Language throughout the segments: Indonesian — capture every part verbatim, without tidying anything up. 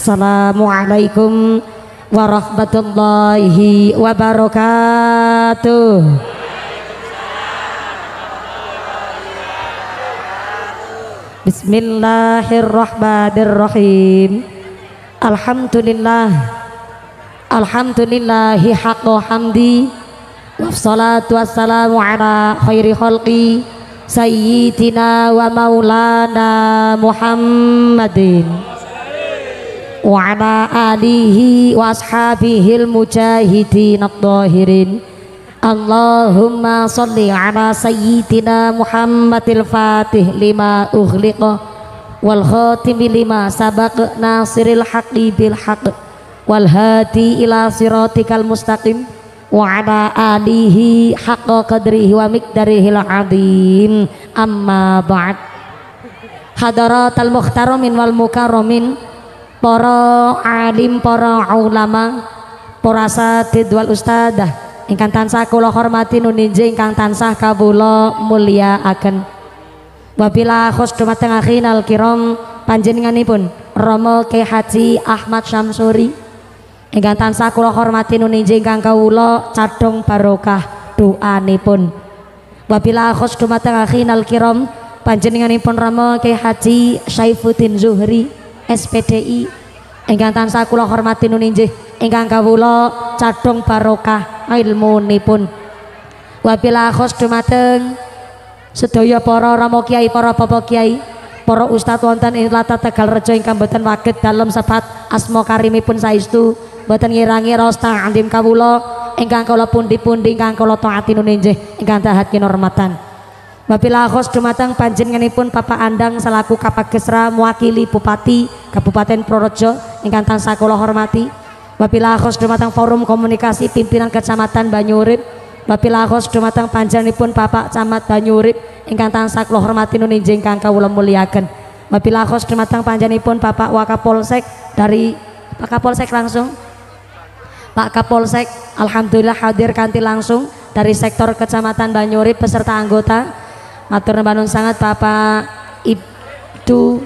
Assalamualaikum warahmatullahi wabarakatuh. Bismillahirrahmanirrahim. Alhamdulillah, alhamdulillahi haqqa hamdi, wassalatu wassalamu ala khairi khalqi sayyidina wa maulana Muhammadin wa ala alihi wa ashabihil mujahidin at-tahirin. Allahumma salli ala sayyidina Muhammadil fatih lima ughliqa wal khatimi lima sabaq nasiril haqqi bil haqq wal hadi ila siratikal mustaqim wa ala alihi haqqa qadrihi wa miqdarihil azim. Amma ba'd. Hadaratal muhtaramin wal mukarramin, para alim, para ulama, para asatidz wal ustadzah ingkang tansah kula hormati nuninje ingkang tansah kawula mulyakaken. Wabila khos dumateng akhinal kiram panjenenganipun Rama Kyai Haji Ahmad Syamsuri ingkang tansah kula hormati nuninje ingkang kawula cadhong barokah doanipun. Wabila khos dumateng akhinal kiram panjenenganipun Rama Kyai Haji Saifuddin Zuhri S P D I ingkang tansah kula hormati nuninje ingkang kawula cadhong barokah ilmunipun. Wabila khos dumateng sedaya para rama kiai, para bapak kiai, para ustadz wonten ing Tlatah Tegalrejo ingkang boten waget dalem sebat asma karimipun saestu boten ngirangi rasa andim kawula ingkang kula pundi-pundi ingkang kula taati nuninje ingkang dahat kinurmatan. Wabila khos dumateng panjenenganipun Bapak Andang selaku Kapagesra mewakili Bupati Kabupaten Purworejo ingkang tansah kula hormati. Wabila khos dumateng Forum Komunikasi Pimpinan Kecamatan Banyurip. Wabila khos dumateng panjenenganipun Bapak Camat Banyurip ingkang tansah kula hormati nuninje ingkang kawula mulyakaken. Wabila khos dumateng panjenenganipun Bapak Wakapolsek dari Pak Kapolsek langsung. Pak Kapolsek alhamdulillah hadir kanthi langsung dari sektor Kecamatan Banyurip beserta anggota. Matur nuwun sangat Bapak Ibtu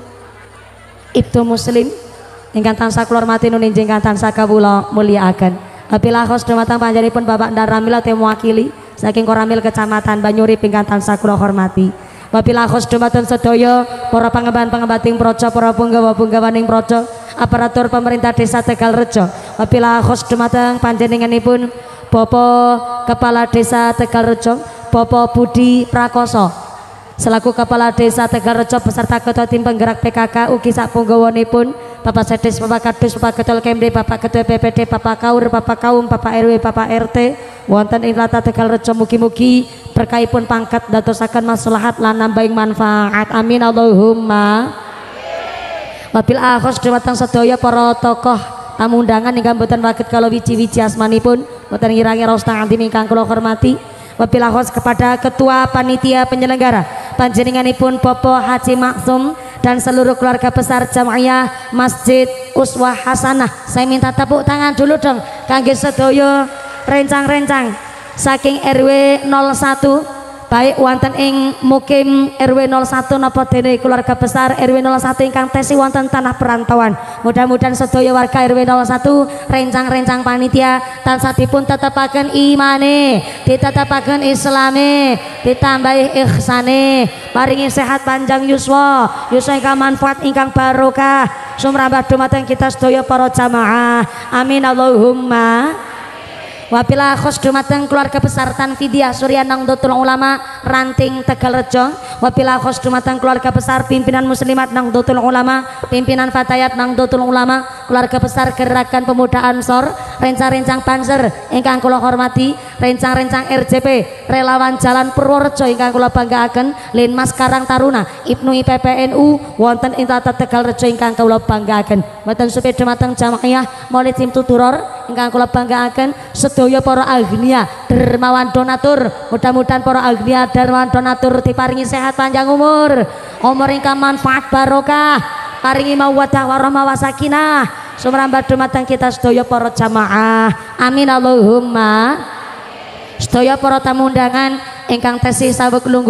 Ibtu Muslim ingkang tansah kula hormati nuninje ingkang tansah kawula mulyakaken. Wabila khos dumateng panjenenganipun Bapak Ndaramil ate mewakili saking Koramil Kecamatan Banyurip ingkang tansah kula hormati. Wabila khos dumateng sedaya para pangemban-pangembating praja, para punggawa-punggawaning praja, aparatur pemerintah Desa Tegalrejo. Wabila khos dumateng panjenenganipun Bapak Kepala Desa Tegalrejo, Bapak Budi Prakoso selaku Kepala Desa Tegalrejo beserta Ketua Tim Penggerak P K K ugi sak punggawanipun Bapak Sedes, Bapak Kadus, Bapak Ketua Kemde, Bapak Ketua P P D, Bapak Kaur, Bapak Kaum, Bapak R W, Bapak R T wonten ing Tlatah Tegalrejo mugi-mugi berkahipun pangkat dadosaken maslahat lan nambahing manfaat. Amin Allahumma. Wabil akhos dumateng sedaya para tokoh tamu undangan ingkang boten waget kala wiji-wiji asmanipun boten ngirangi rostang antin ingkang kula hormati. Wabil akhos kepada Ketua Panitia Penyelenggara panjenenganipun Bapak Haji Maksum dan seluruh keluarga besar Jamaiyah Masjid Uswah Hasanah. Saya minta tepuk tangan dulu dong kangge sedaya rencang-rencang saking R W nol satu baik wonten ing mukim R W nol satu napa dene keluarga besar R W nol satu ingkang tesi wonten tanah perantauan. Mudah-mudahan sedaya warga R W nol satu rencang-rencang panitia tansah dipun tetepaken imane, ditetepaken islame, ditambahi ihsane, paringi sehat panjang yuswa, yuswa ingkang manfaat ingkang barokah sumrambah dumateng kita sedaya para jamaah. Amin Allahumma. Wabila khos dumateng keluarga besar Tanfidiah Surya Nahdlatul Ulama Ranting Tegalrejo. Wabila khos dumateng keluarga besar pimpinan Muslimat Nahdlatul Ulama, pimpinan Fatayat Nahdlatul Ulama, keluarga besar Gerakan Pemuda Ansor, rencang-rencang Panzer ingkang kula hormati, rencang-rencang R J P Relawan Jalan Purworejo ingkang kula banggaaken, Linmas Karang Taruna Ibnu I P P N U wonten ing Tlatah Tegalrejo ingkang kula banggaaken. Mboten supe dumateng Jamaiyah Maulid Simtuturor ingkang kula banggaaken sedaya para agnia dermawan donatur. Mudah-mudahan para agnia dermawan donatur diparingi sehat panjang umur, umur ingkang manfaat barokah, paringi mawaddah warahmah wasakinah sumrambah dumateng kita sedaya para jamaah. Amin Allahumma. Sedaya para tamu undangan ingkang tesih saweg lungguh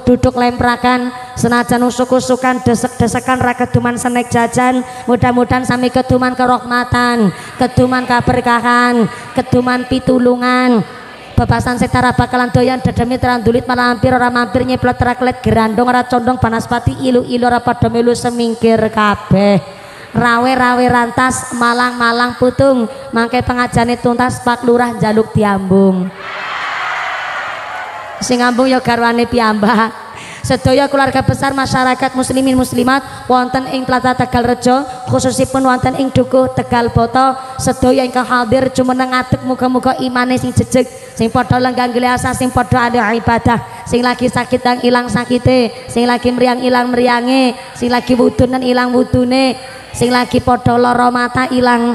duduk lemprakan senajan usuk-usukan desek-desekan ra keduman senek jajan mudah-mudahan sami keduman kerahmatan keduman keberkahan keduman pitulungan bebasan setara bakalan doyan dedemi terandulit malah hampir ora mampir nyeplot raklet gerandong ora condong banaspati ilu-ilu ora padha melu semingkir kabeh rawe-rawe rantas malang-malang putung mangke pengajane tuntas Pak Lurah jaluk diambung sing ngambung ya garwane piyambak sedaya keluarga besar masyarakat muslimin muslimat wonten ing Tlatah Tegalrejo khususipun wonten ing Dukuh Tegal Boto sedaya ingkang hadir jumeneng ngadeg muga-muga imane sing jejeg sing padha lenggang asa sing padha ada ibadah sing lagi sakit yang ilang sakite sing lagi meriang ilang meriange sing lagi wudunen ilang wudune sing lagi padha lara mata ilang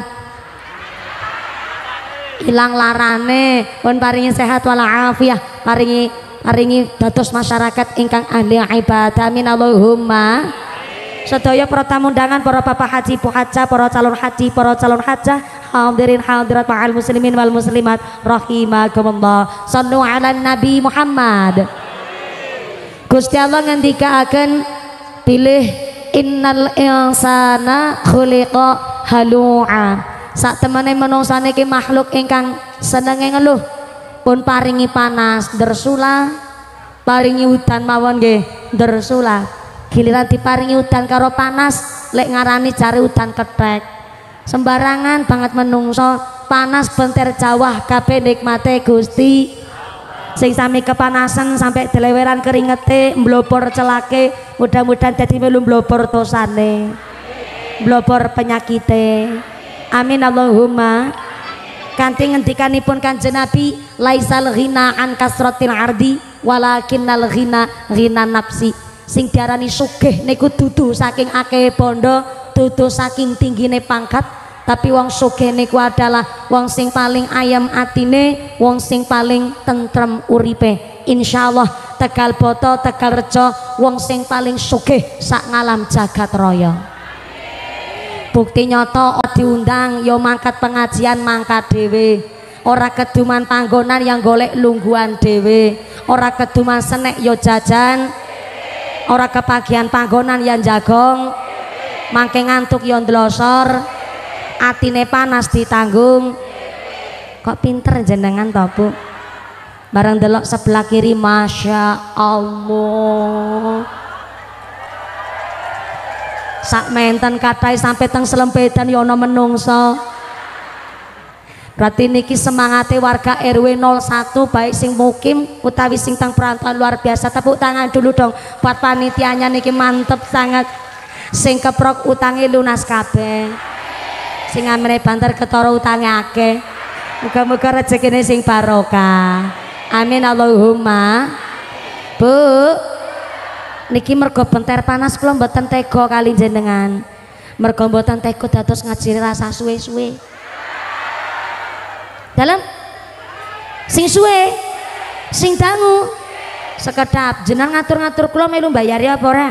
ilang larane pun paringi sehat walafiah paringi paringi dados masyarakat ingkang ahli ibadah amin Allahumma sedaya para tamu undangan para bapak haji bu haja para calon haji para calon hajah hadirin hadirat ma'al muslimin wal muslimat rahimakumullah sallu ala nabi Muhammad Gusti Allah ngendikaaken pilih innal insana khuliqa halu'a sak temene menungsa niki makhluk ingkang senenge ngeluh pun paringi panas dersula paringi udan mawon nggih dersula giliran diparingi udan karo panas lek ngarani cari udan kethek sembarangan banget menungso panas benter jawah kabeh nikmate Gusti sing sami kepanasan sampai deleweran keringete mblobor celake mudah-mudahan dadi melu mblobor dosane mblobor penyakite amin Allahumma kanthi ngendikanipun Kanjeng Nabi laisal ghina an kasratil ardi walakinnal ghina ghina nafsi sing diarani sugih niku dudu saking akeh bondo dudu saking tinggine pangkat tapi wong sugih niku adalah wong sing paling ayam atine wong sing paling tentrem uripe insyaallah Tegal Boto Tegalrejo wong sing paling sugih sak ngalam jagat raya bukti nyata diundang yo mangkat pengajian mangkat dhewe ora keduman panggonan yang golek lungguhan dhewe ora keduman senek yo jajan ora kepagian panggonan yang jagong mangke ngantuk yo ndlosor atine panas ditanggung kok pinter jenengan to Bu bareng delok sebelah kiri masya Allah sak menten kathai sampai teng selempedan ya ana menungso berarti niki semangate warga R W nol satu baik sing mukim utawi sing teng perantauan luar biasa tepuk tangan dulu dong buat panitianya niki mantep sangat sing keprok utange lunas kabeh sing amene banter ketara utange akeh muga-muga rezekine sing barokah amin Allahumma Bu niki mergo benter panas kula mboten tega kali jenengan mergo mboten tega dados ngaji rasa suwe-suwe dalam sing suwe sing dangu sekedap jenengan ngatur-ngatur kula melu mbayari apa ora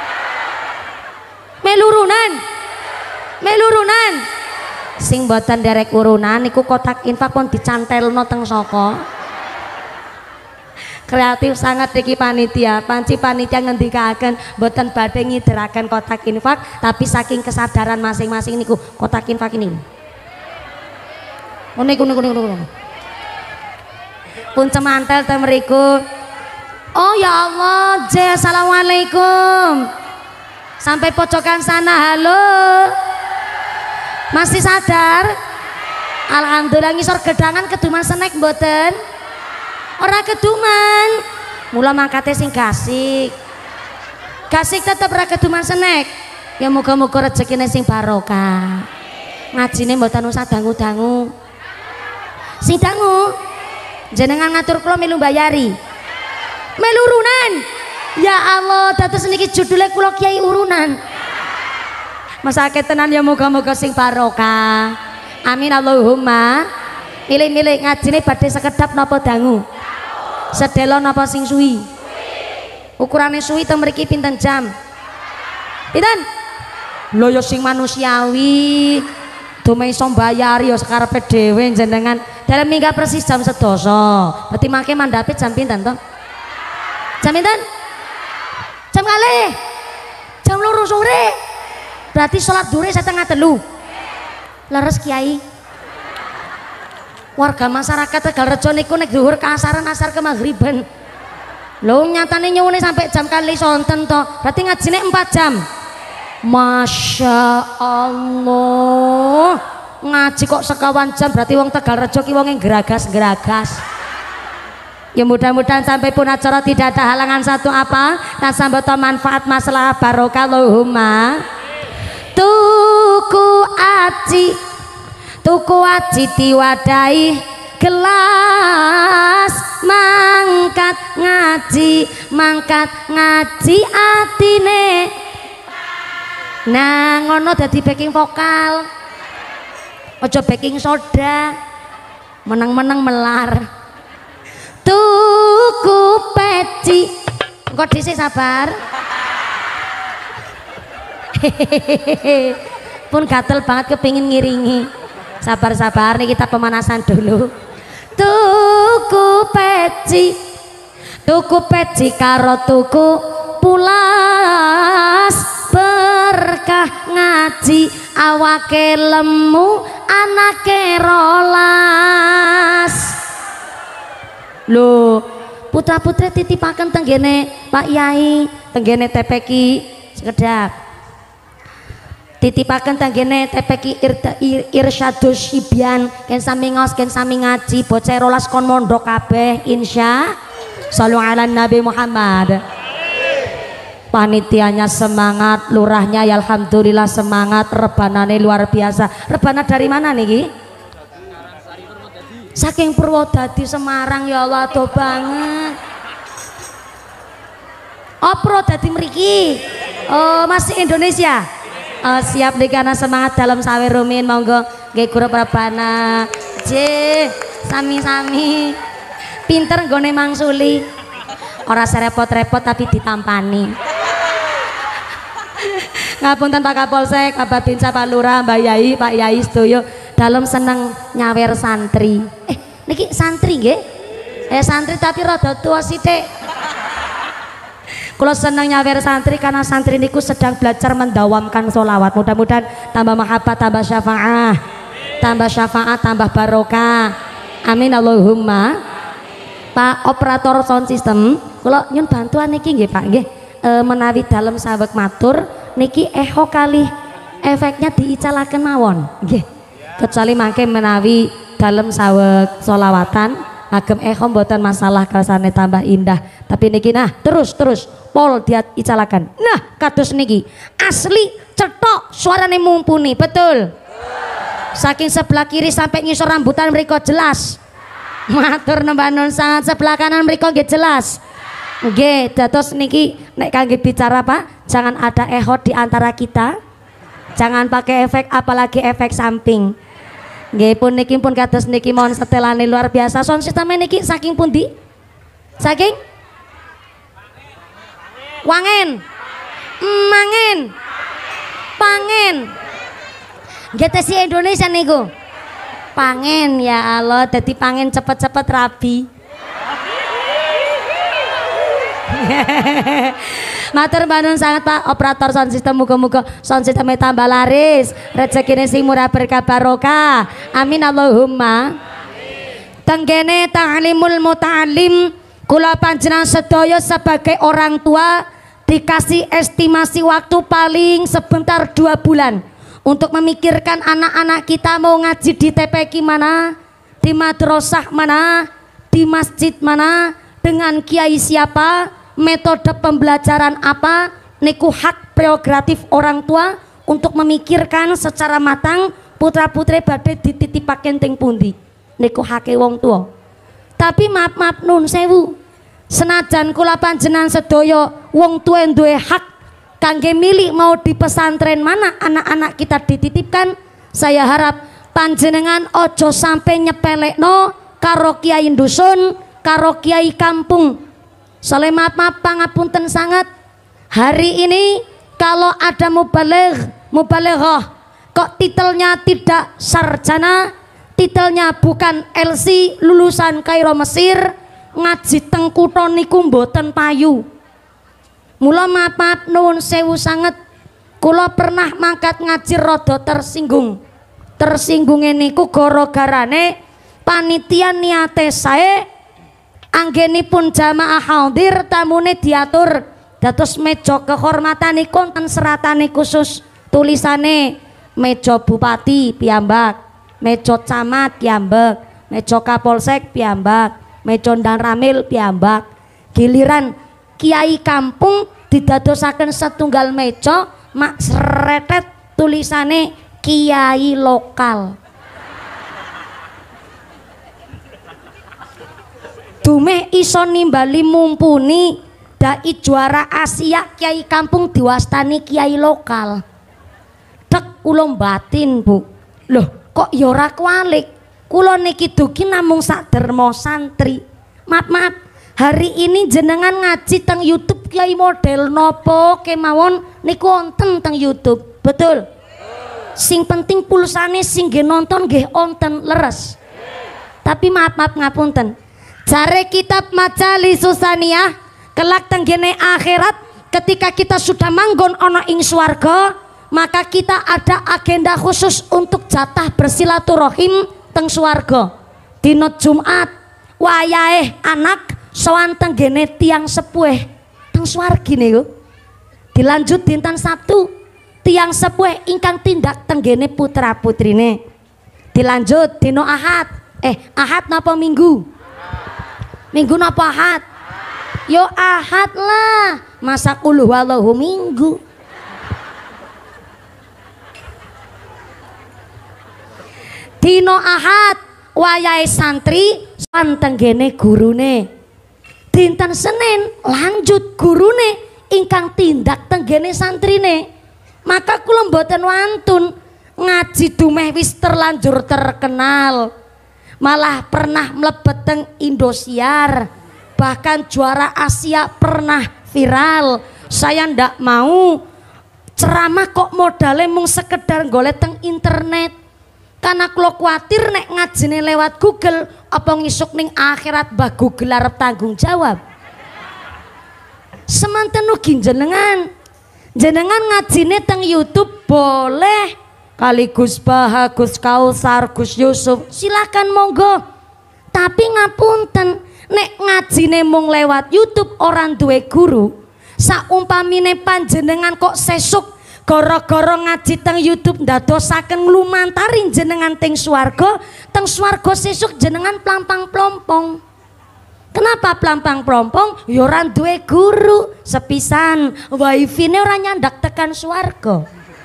melu urunan melu urunan sing mboten derek urunan niku kotak infak pun dicantelno teng saka kreatif sangat niki panitia panci panitia ngendikaken mboten badhe ngideraken kotak infak tapi saking kesadaran masing-masing niku kotak infak ini oh niku niku niku pun cemantel teng mriku oh ya Allah je assalamualaikum sampai pojokan sana halo masih sadar alhamdulillah ngisor gedangan keduman senek mboten ora keduman mula mangkate sing gasik gasik tetep ora keduman senek ya muga-muga rezekine sing barokah ngajine mboten usah dangu-dangu sing dangu jenengan ngatur kula melu mbayari melu urunan ya Allah dados niki judule kula kiai urunan masake tenan ya muga-muga sing barokah amin Allahumma milih-milih ngajine badhe sekedap napa dangu sedelo napa sing suwi ukurane suwi teng mriki pinten jam pinten lho ya sing manusiawi dume iso mbayari ya sakarepe dhewe jenengan dalam mingga persis jam sedasa berarti mangke mandhape jam pinten to jam pinten jam kali jam loro sore berarti sholat duhur setengah telu leres Kiai warga masyarakat Tegalrejo niku nek duhur keasaran asar ke maghriban lho nyatane nyuwune sampai jam kali sonten to berarti ngajine empat jam Masya Allah ngaji kok sekawan jam berarti wong Tegalrejo ki wong yang geragas-geragas ya mudah-mudahan sampai pun acara tidak ada halangan satu apa dan sambutan manfaat masalah barokah Allahumma tuku aci tuku aci diwadahi gelas mangkat ngaji mangkat ngaji atine nah ngono dadi backing vokal ojo backing soda menang-menang melar tuku peci engko dhisik sabar pun gatel banget kepingin ngiringi sabar-sabar nih kita pemanasan dulu tuku peci tuku peci karo tuku pulas berkah ngaji awake lemu anake rolas lho putra-putri titipaken tenggene Pak Yai tenggene T P K sekedap titipaken tenggene T P K Ir, Irsyadus Sibyan ken sami ngos ken sami ngaji bocah rolas kon mondok kabeh insya sallu ala Nabi Muhammad panitianya semangat lurahnya ya alhamdulillah semangat rebanane luar biasa rebana dari mana nih saking Purwodadi Semarang ya Allah do banget oh Purwodadi mriki oh masih Indonesia oh, siap nih karena semangat dalam sawe rumin monggo nggih grup rebana j sami-sami pinter nggone mangsuli ora serepot-repot tapi ditampani ngapunten Pak Kapolsek Pak Babinsa Pak Lurah Mbak Yai Pak Yai sedoyo dalam seneng nyawer santri eh niki santri nggih eh santri tapi rada tua sithik kalau seneng nyawer santri karena santri niku sedang belajar mendawamkan sholawat mudah-mudahan tambah mahabbah tambah syafaah tambah syafaat tambah barokah amin Allahumma Pak operator sound system kalau nyun bantuan niki nggih Pak nggih e, menawi dalam saweg matur niki eho kali efeknya diicalaken mawon nggih kecuali mangke menawi dalam saweg solawatan agem eho mboten masalah kersane tambah indah tapi niki nah terus terus pol dia icalakan nah kados niki asli cetok suarane mumpuni betul saking sebelah kiri sampai ngisor rambutan mriko jelas matur nembah nun sangat sebelah kanan mriko nggih jelas nggih dados niki nek kangge bicara Pak jangan ada eho di antara kita jangan pakai efek apalagi efek samping nggih pun niki pun kados niki mohon setelane luar biasa sound system niki saking pundi saking wangen mangen pangen nggih tesi Indonesia niku pangen ya Allah dadi pangen cepet-cepet rabi matur banun sangat Pak operator sound system muga-muga sound systemnya tambah laris rezekine sing murah berkah barokah amin Allahumma tenggene ta'limul muta'alim kula panjenengan sedaya sebagai orang tua dikasih estimasi waktu paling sebentar dua bulan untuk memikirkan anak-anak kita mau ngaji di T P K mana di madrasah mana di masjid mana dengan kiai siapa metode pembelajaran apa niku hak prerogatif orang tua untuk memikirkan secara matang putra putri badhe dititipaken teng pundi niku hake wong tua tapi maaf maaf nun sewu senajan kula panjenengan sedaya wong tua duwe hak kangge milih mau di pesantren mana anak-anak kita dititipkan saya harap panjenengan ojo sampai nyepelekno karo kiai dusun karo kiai kampung. Soalnya maaf maaf pangapunten sangat hari ini kalau ada mubaligh mubalighah kok titelnya tidak sarjana titelnya bukan L C lulusan Kairo Mesir ngaji teng kutha niku mboten payu Mula maaf nuwun sewu sanget. Kula pernah mangkat ngaji rada tersinggung. Tersinggunge niku gara-garane panitia niate sae anggenipun jamaah hadir tamune diatur dados meja kehormatan konten seratane khusus tulisane meja bupati piyambak, meja camat piyambak, meja kapolsek piyambak, meja ndang ramil piyambak. Giliran kiai kampung didadosaken setunggal meja mak sretet tulisane kiai lokal. Dumeh iso nimbali mumpuni dai juara Asia kiai kampung diwastani kiai lokal. Dek kula batin, Bu. Loh, kok ya ora kualik? Kula niki dugi namung sak derma santri. Maaf-maaf, hari ini jenengan ngaji teng YouTube kiai model nopo kemawon niku wonten teng YouTube. Betul? Sing penting pulsane sing nggih nonton nggih onten leres. Tapi maaf-maaf ngapunten. Jare kitab Majalis Susaniyah kelak tenggene akhirat ketika kita sudah manggon ana ing swarga, maka kita ada agenda khusus untuk jatah bersilaturahim teng swarga. Dina Jumat wayahe anak sowan tenggene tiang sepuh teng swargi niku. Dilanjut dinten Sabtu tiang sepuh ingkang tindak tenggene putra putrine. Dilanjut dina Ahad. Eh, Ahad napa Minggu? Minggu napa Ahad? Yo Ahad lah. Masa qul huwallahu Minggu. Dina Ahad wayahe santri sowan tenggene gurune. Dinten Senin lanjut gurune ingkang tindak tenggene santrine. Maka kula mboten wantun ngaji dumeh wis terlanjur terkenal, malah pernah mlebet teng Indosiar, bahkan juara Asia pernah viral. Saya ndak mau ceramah kok modalnya mung sekedar golek teng internet, karena kula kuatir nek ngajine lewat Google apa ngisuk ning akhirat bah Google arep tanggung jawab. Semanten ugi jenengan jenengan ngajine teng YouTube boleh, kali Gus Baha, Gus Kausar, Gus Yusuf silakan monggo. Tapi ngapunten nek ngajine mung lewat YouTube orang duwe guru, saumpamine panjenengan kok sesuk gara-gara ngaji teng YouTube ndadosaken nglumantarin jenengan teng swarga, teng swarga sesuk jenengan plampang-plompong. Kenapa plampang-plompong? Ya ora duwe guru, sepisan wifi-ne ora nyandak tekan swarga.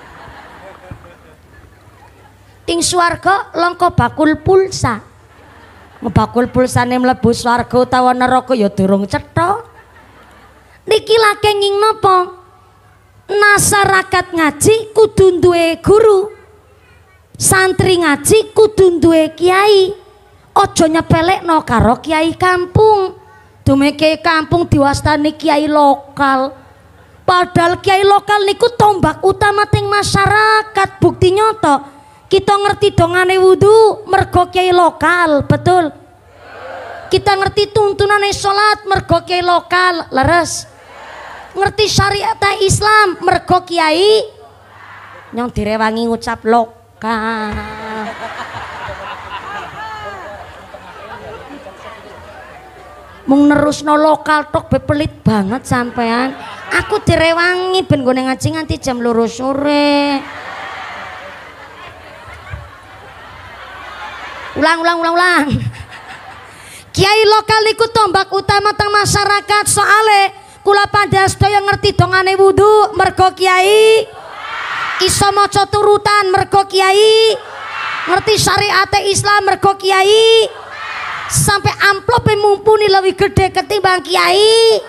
Ing swarga lengko bakul pulsa. Ngebakul pulsane mlebu swarga utawa neraka ya durung cetha. Niki lake nging napa? Masyarakat ngaji kudu duwe guru. Santri ngaji kudu duwe kiai. Aja nyepelekno karo kiai kampung. Dume kiai kampung diwastani kiai lokal. Padahal kiai lokal niku tombak utama teng masyarakat. Bukti nyata kita ngerti dongane wudu mergo kiai lokal, betul? Kita ngerti tuntunane salat mergo kiai lokal, leres? Ngerti syariat Islam mergo kiai nyong direwangi ngucap lokal. Mung nerusno lokal tok bepelit banget sampean. Aku direwangi ben gone ngaji nganti jam loro sore. Ulang ulang ulang ulang. Kiai lokal niku tombak utama teng masyarakat, soale kula pandai sedaya ngerti dongane wudu mergo kiai, iso maca turutan mergo kiai, ngerti syariat Islam mergo kiai, sampai amplope mumpuni lebih gede ketimbang kiai.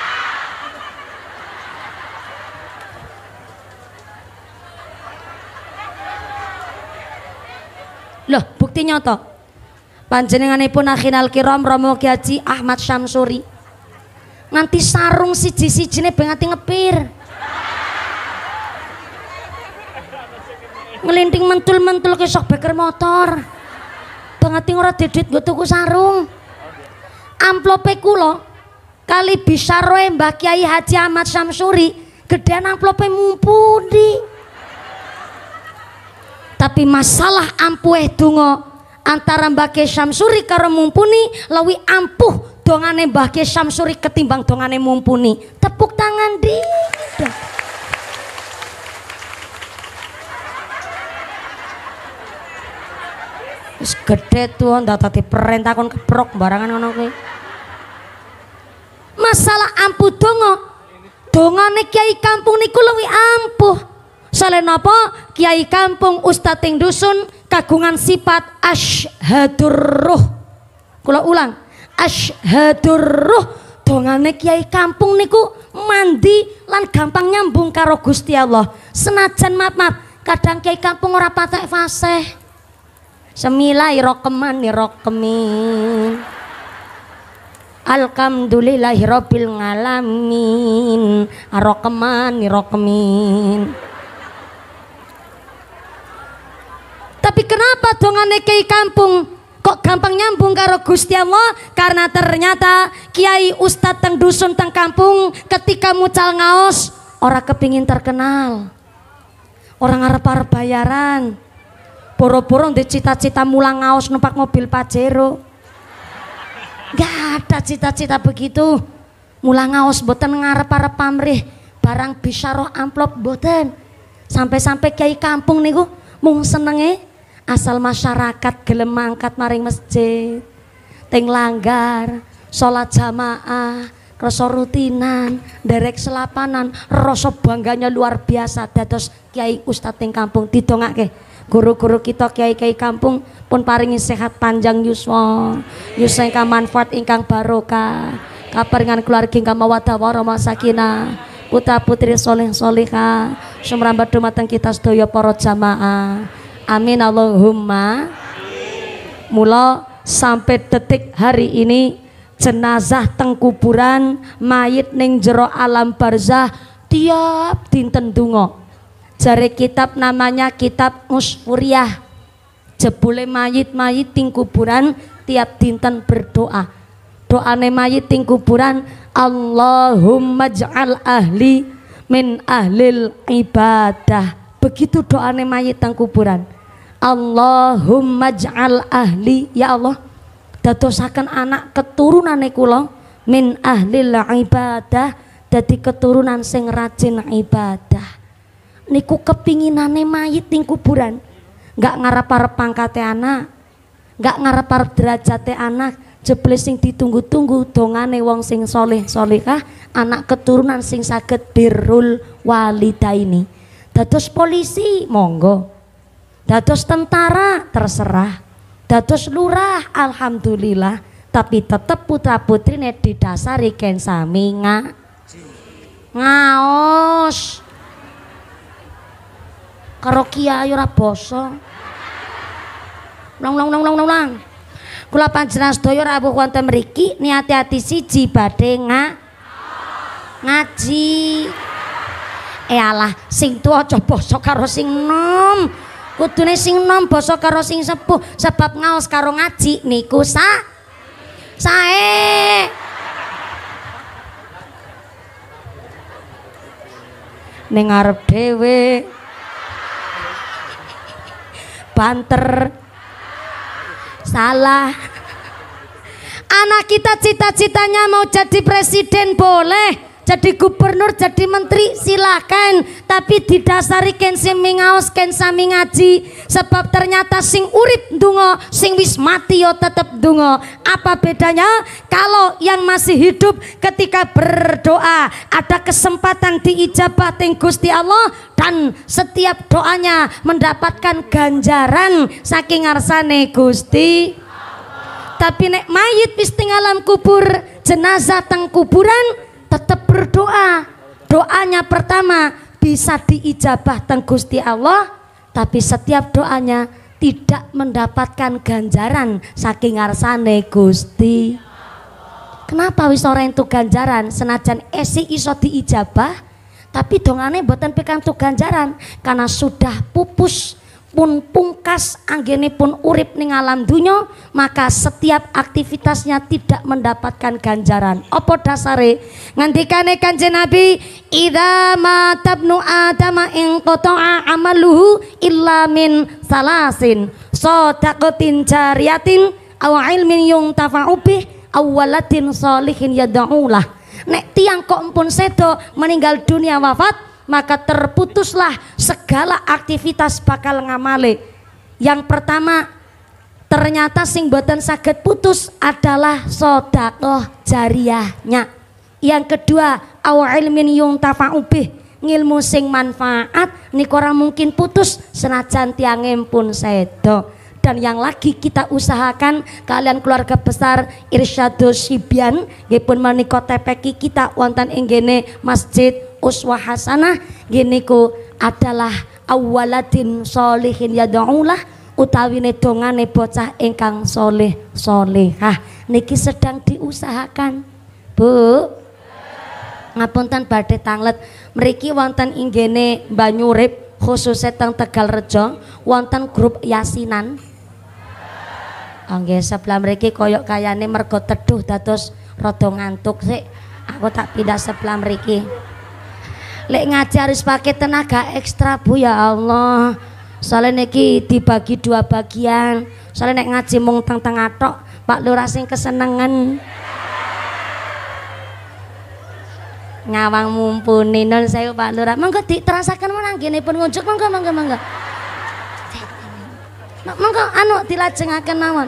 Loh, bukti nyata panjenenganipun akhinal kiram Romo Ki Haji Ahmad Syamsuri nganti sarung siji-sijine ben nganti ngepir, ngelinting mentul-mentul ke sok beker motor, bengati ora dedit nggo tuku sarung. Amplope kula kali bisaroe Mbah Kiai Haji Ahmad Syamsuri gedean amplope mumpuni. Tapi masalah ampuh donga antara Mbah Kiai Syamsuri karo mumpuni luwih ampuh dongane Mbah Kiai Syamsuri ketimbang dongane mumpuni. Tepuk tangan di. Wis gedhe tuh ndak tadi perintah kon keprok barangan ngono kuwi. Masalah ampuh donga. Dongane kiai kampung niku luwih ampuh. Soale napa? Kiai kampung ustadz ing dusun kagungan sifat asyhadur ruh. Kula ulang, asyhadur ruh. Dongane kiai kampung niku mandi lan gampang nyambung karo Gusti Allah. Senajan maaf-maaf, kadang kiai kampung ora patek fasih. Semilai rokeman nih rokemin. Alhamdulillahi rabbil ngalamin. Rokeman nih rokemin. Tapi kenapa dongane kiai kampung kok gampang nyambung karo Gusti Allah? Karena ternyata kiai ustadz teng dusun teng kampung ketika mucal ngaos ora kepingin terkenal. Orang arep-arep bayaran. Boro-boro ndek cita-cita mulang ngaos numpak mobil Pajero. Gak ada cita-cita begitu. Mulang ngaos boten ngarep-arep pamrih barang bisaroh amplop boten. Sampai-sampai kiai kampung niku mung senenge asal masyarakat gelem mangkat maring masjid. Teng langgar, salat jamaah, rasa rutinan, derek selapanan, rasa bangganya luar biasa dados kiai ustadz teng kampung didongake. Guru-guru kita kiai-kiai kampung pun paringi sehat panjang yuswa, yuswa ingkang manfaat ingkang barokah, kaparingan keluarga ingkang mawaddah warahmah sakinah, putra putri soleh solihah, sumrambat dumateng kita sedaya para jamaah. Amin Allahumma. Mula sampai detik hari ini jenazah teng kuburan, mayit ning jero alam barzah tiap dinten donga. Jare kitab namanya kitab Musfuriyah. Jebule mayit-mayit ting kuburan tiap dinten berdoa. Doane mayit ting kuburan, Allahumma ja'al ahli min ahlil ibadah. Begitu doane mayit teng kuburan. Allahumma ja'al ahli, ya Allah dadosaken anak keturunane kula min ahlil ibadah, dadi keturunan sing rajin ibadah. Niku kepinginane mayit ning kuburan, nggak ngarep-arep pangkate anak, nggak ngarep-arep derajate anak, jebule sing ditunggu-tunggu dongane wong sing soleh solehah, anak keturunan sing saged birrul walidaini. Dados polisi monggo, dados tentara terserah, dados lurah alhamdulillah, tapi tetep putra putrine didasari ken sami nga ngaos. Karo kiai ora basa. Long long long long long long. Kula panjenengan sedaya rawuh wonten mriki niati ati siji badhe nga ngaji. Eh alah, sing tuwa aja basa karo sing nom. Kudune sing nom basa karo sing sepuh, sebab ngaos karo ngaji niku sa sae. Ning ngarep dhewe banter salah. Anak kita cita-citanya mau jadi presiden boleh, jadi gubernur, jadi menteri silakan, tapi didasari ken sami ngaos ken sami ngaji. Sebab ternyata sing urip ndonga, sing wis mati yo tetep ndonga. Apa bedanya? Kalau yang masih hidup ketika berdoa ada kesempatan diijabah ting Gusti Allah dan setiap doanya mendapatkan ganjaran saking ngarsane Gusti. Tapi nek mayit wis teng alam kubur, jenazah teng kuburan tetap berdoa. Doanya pertama bisa diijabah teng Gusti Allah, tapi setiap doanya tidak mendapatkan ganjaran saking ngarsane Gusti. Kenapa wis ora entuk ganjaran? Senajan esi iso diijabah, tapi dongane mboten pikantuk ganjaran karena sudah pupus pun pungkas anggenipun urip ning alam dunya, maka setiap aktivitasnya tidak mendapatkan ganjaran. Apa dasare? Ngendikane Kanjeng Nabi, idza matabnu adama in qata'a amaluhu illa min salasin shadaqatin jariyatin aw ilmin yuntafa'u bih aw waladin sholihin yad'ulah. Nek tiang kok empun sedo meninggal dunia wafat, maka terputuslah segala aktivitas bakal ngamale. Yang pertama, ternyata sing boten saged putus adalah sedekah jariyahnya. Yang kedua, aw ilmin yuntafa'u bih, ngilmu sing manfaat niku ora mungkin putus senajan tiange pun sedo. Dan yang lagi kita usahakan kalian keluarga besar Irsyadus Sibyan nggih pun menika tepeki kita wonten ing gene Masjid Uswah Hasanah giniku adalah awaladin sholihin yad'ulah, utawi dongane bocah ingkang soleh solehah niki sedang diusahakan. Bu, ngapunten badhe tanglet mriki wonten ing gene Banyurip khususnya teng Tegalrejo wonten grup yasinan. Nggih sebelah mriki koyok kayane mergo teduh dados rada ngantuk sik. Aku tak pindah sebelah mriki. Lek ngaji harus pakai tenaga ekstra Bu, ya Allah. Soalnya niki dibagi dua bagian. Soalnya nek ngaji mung teng-teng atok, Pak Lurah sing kesenengan. Ngawang mumpuni nun saya Pak Lurah. Monggo diterasaken menang gini pun ngunjuk monggo monggo monggo. Monggo anu dilajengaken mawon.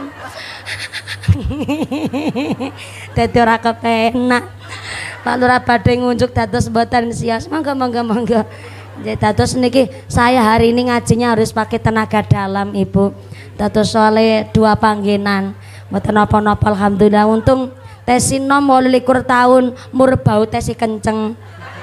Dadi ora kepenak. Pak Lurah badhe ngunjuk dados mboten sios. Monggo monggo monggo. Jadi dados niki saya hari ini ngajinya harus pakai tenaga dalam Ibu. Dados soalnya dua panggenan. Mboten napa-napa alhamdulillah. Untung tesi nom wolu likur tahun mur bau tesi kenceng.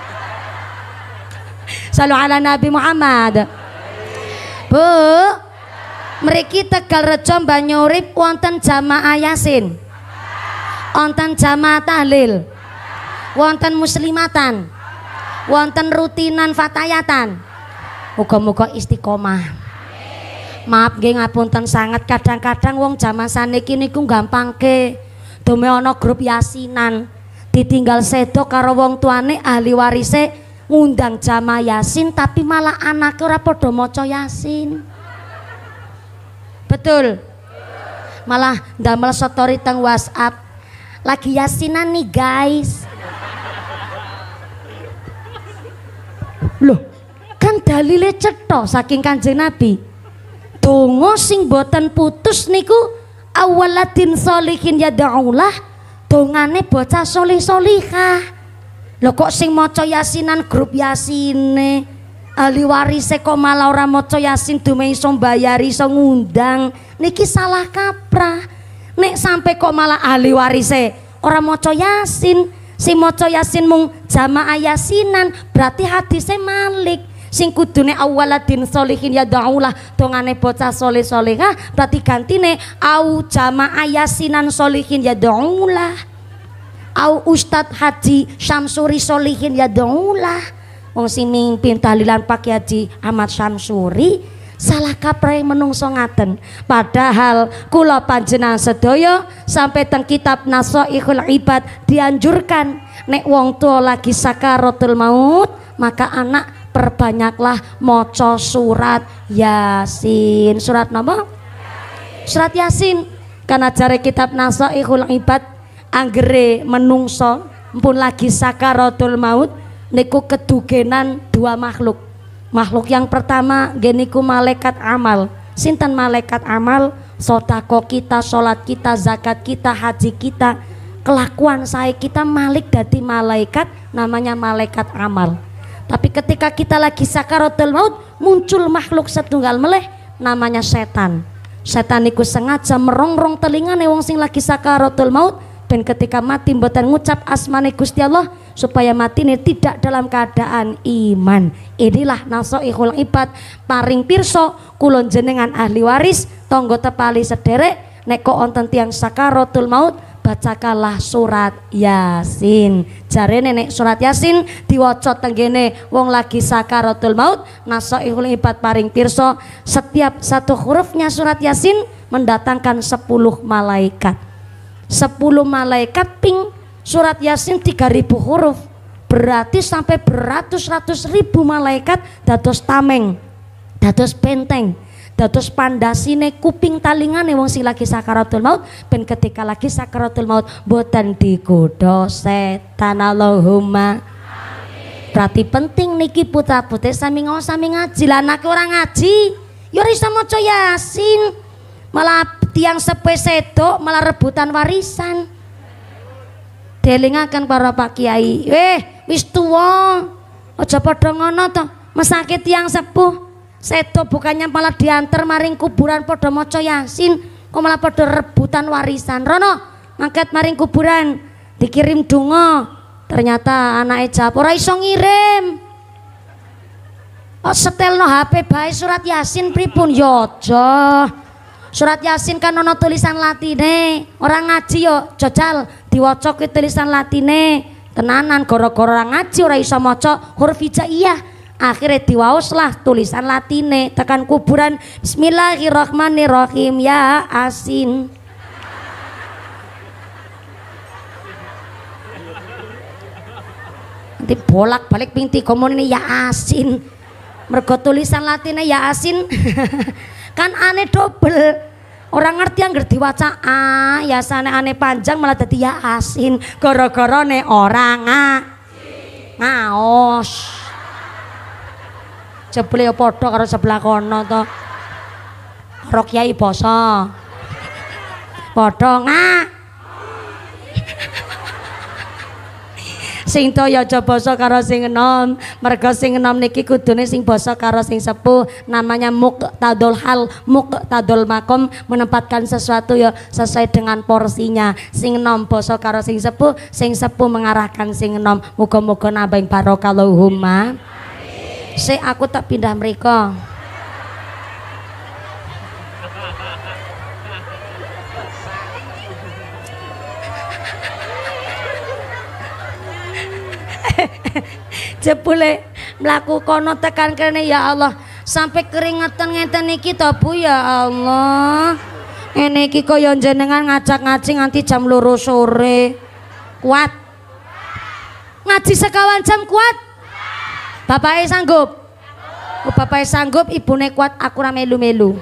Salu ala Nabi Muhammad. Bu, mriki Tegalrejo Banyurip wonten jamaah Yasin, wonten jamaah tahlil, wonten muslimatan, wonten rutinan fatayatan. Muga-muga istiqomah. Maaf nggih ngapunten sangat, kadang-kadang wong jaman saniki niku gampangke dome ana grup yasinan ditinggal sedo karo wong tuane ahli warise ngundang jamaah yasin tapi malah anake ora padha maca yasin. Betul. Malah ndamel story teng WhatsApp. Lagi yasinan nih guys. Loh, kan dalile cetha saking Kanjeng Nabi. Donga sing boten putus niku awaladin sholihin yad'ulah, dongane bocah solih solihah. Lho kok sing maca yasinan grup yasine ahli warise kok malah ora maca yasin dume iso mbayari iso ngundang, niki salah kaprah. Nek sampai kok malah ahli warise ora maca yasin, sing maca yasin mung jamaah yasinan, berarti hadise Malik sing kudune awaladin sholihin yad'ulah, dongane bocah soleh solehah, berarti gantine au jamaah yasinan sholihin yad'ulah, au Ustadz Haji Syamsuri sholihin yad'ulah. Wong sing mimpin tahlilan Pak Haji Ahmad Syamsuri salah kaprah menungso ngaten. Padahal kula panjenengan sedaya sampai teng kitab Nasaihul Ibad dianjurkan nek wong tua lagi sakaratul maut maka anak perbanyaklah maca surat Yasin. Surat napa? Surat Yasin. Karena jare kitab Nasaihul Ibad anggere menungso mpun lagi sakaratul maut niku kedugenan dua makhluk. Makhluk yang pertama geniku malaikat amal. Sinten malaikat amal? Sodako kita, sholat kita, zakat kita, haji kita, kelakuan saya kita malik dadi malaikat, namanya malaikat amal. Tapi ketika kita lagi sakaratul maut muncul makhluk setunggal meleh, namanya setan. Setan niku sengaja merongrong telingane wong sing lagi sakaratul maut, dan ketika mati mboten ngucap asmane Gusti Allah supaya mati ini tidak dalam keadaan iman. Inilah Nasaihul Ibad paring pirsa kula jenengan ahli waris tangga tepali sederek nek kok wonten tiyang sakaratul maut bacakanlah surat Yasin. Jare nenek surat Yasin diwaca tenggene wong lagi sakaratul maut. Nasaihul ibad paring pirsa, setiap satu hurufnya surat Yasin mendatangkan sepuluh malaikat. Sepuluh malaikat ping surat Yasin tiga ribu huruf. Berarti sampai beratus-ratus ribu malaikat dados tameng, dados benteng, dados pandasine kuping talingane wong sing lagi sakaratul maut, ben ketika lagi sakaratul maut boten digodha setan. Allahumma amin. Berarti penting niki putra-putri sami ngaos sami ngaji. Lah anake ora ngaji ya ora iso maca Yasin, malah tiang sepe sedok malah rebutan warisan. Delingaken para Pak Kiai, eh wis tuwa aja padha ngono to, mesake tiang sepuh sedo bukannya malah diantar maring kuburan padha maca Yasin, kok malah padha rebutan warisan. Rono mangkat maring kuburan dikirim donga, ternyata anake jawab ora iso ngirim. Oh, setelno H P bae surat Yasin pripun ya aja. Surat Yasin kan ono tulisan Latine, orang ngaji yo jajal diwaca ki tulisan Latine tenanan, gara-gara ora ngaji ora iso maca huruf hijaiyah. Akhirnya diwaos lah tulisan Latine tekan kuburan, Bismillahirrahmanirrahim ya Asin. Nanti bolak balik ping tiga ini ya Asin, mergo tulisan Latine ya Asin. Kan aneh double, orang ngerti yang ngerti waca ah ya sana aneh panjang malah dadi ya Asin gara-gara ne orang ah ngaos. Jebule ya padha karo sebelah kono to. Karo kiai basa. Padha ngah. Sing toya aja basa karo sing enom, merga sing enom niki kudune sing basa karo sing sepuh. Namanya muqtadul hal, muqtadul makom, menempatkan sesuatu ya sesuai dengan porsinya. Sing enom basa karo sing sepuh, sing sepuh mengarahkan sing enom. Muga-muga nambah barokah Allahumma. Sik aku tak pindah mriko. Jebule mlaku kono tekan kene ya Allah sampai keringetan ngeten niki to Bu ya Allah. Ngene iki kaya jenengan ngajak ngaji nganti jam loro sore. Kuat. Ngaji sekawan jam kuat. Bapake sanggup. Oh, bapake sanggup, ibune kuat, aku ra melu-melu.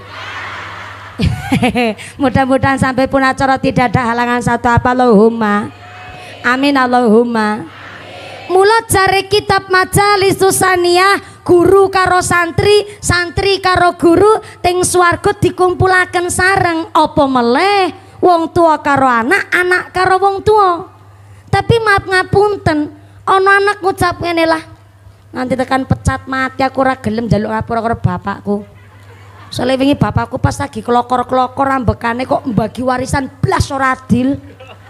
Mudah-mudahan sampai pun acara tidak ada halangan satu apa Allahumma. Amin Allahumma. Mula jare kitab Majalis Susaniyah, guru karo santri, santri karo guru teng swarga dikumpulaken sareng. Apa meleh wong tua karo anak, anak karo wong tua. Tapi maaf ngapunten, ana anak ngucap ngene lah, nanti tekan pecat mati aku ora gelem njaluk ngapura karo bapakku. Soale wingi bapakku pas lagi kelokor-kelokor ambekane kok mbagi warisan blas ora adil.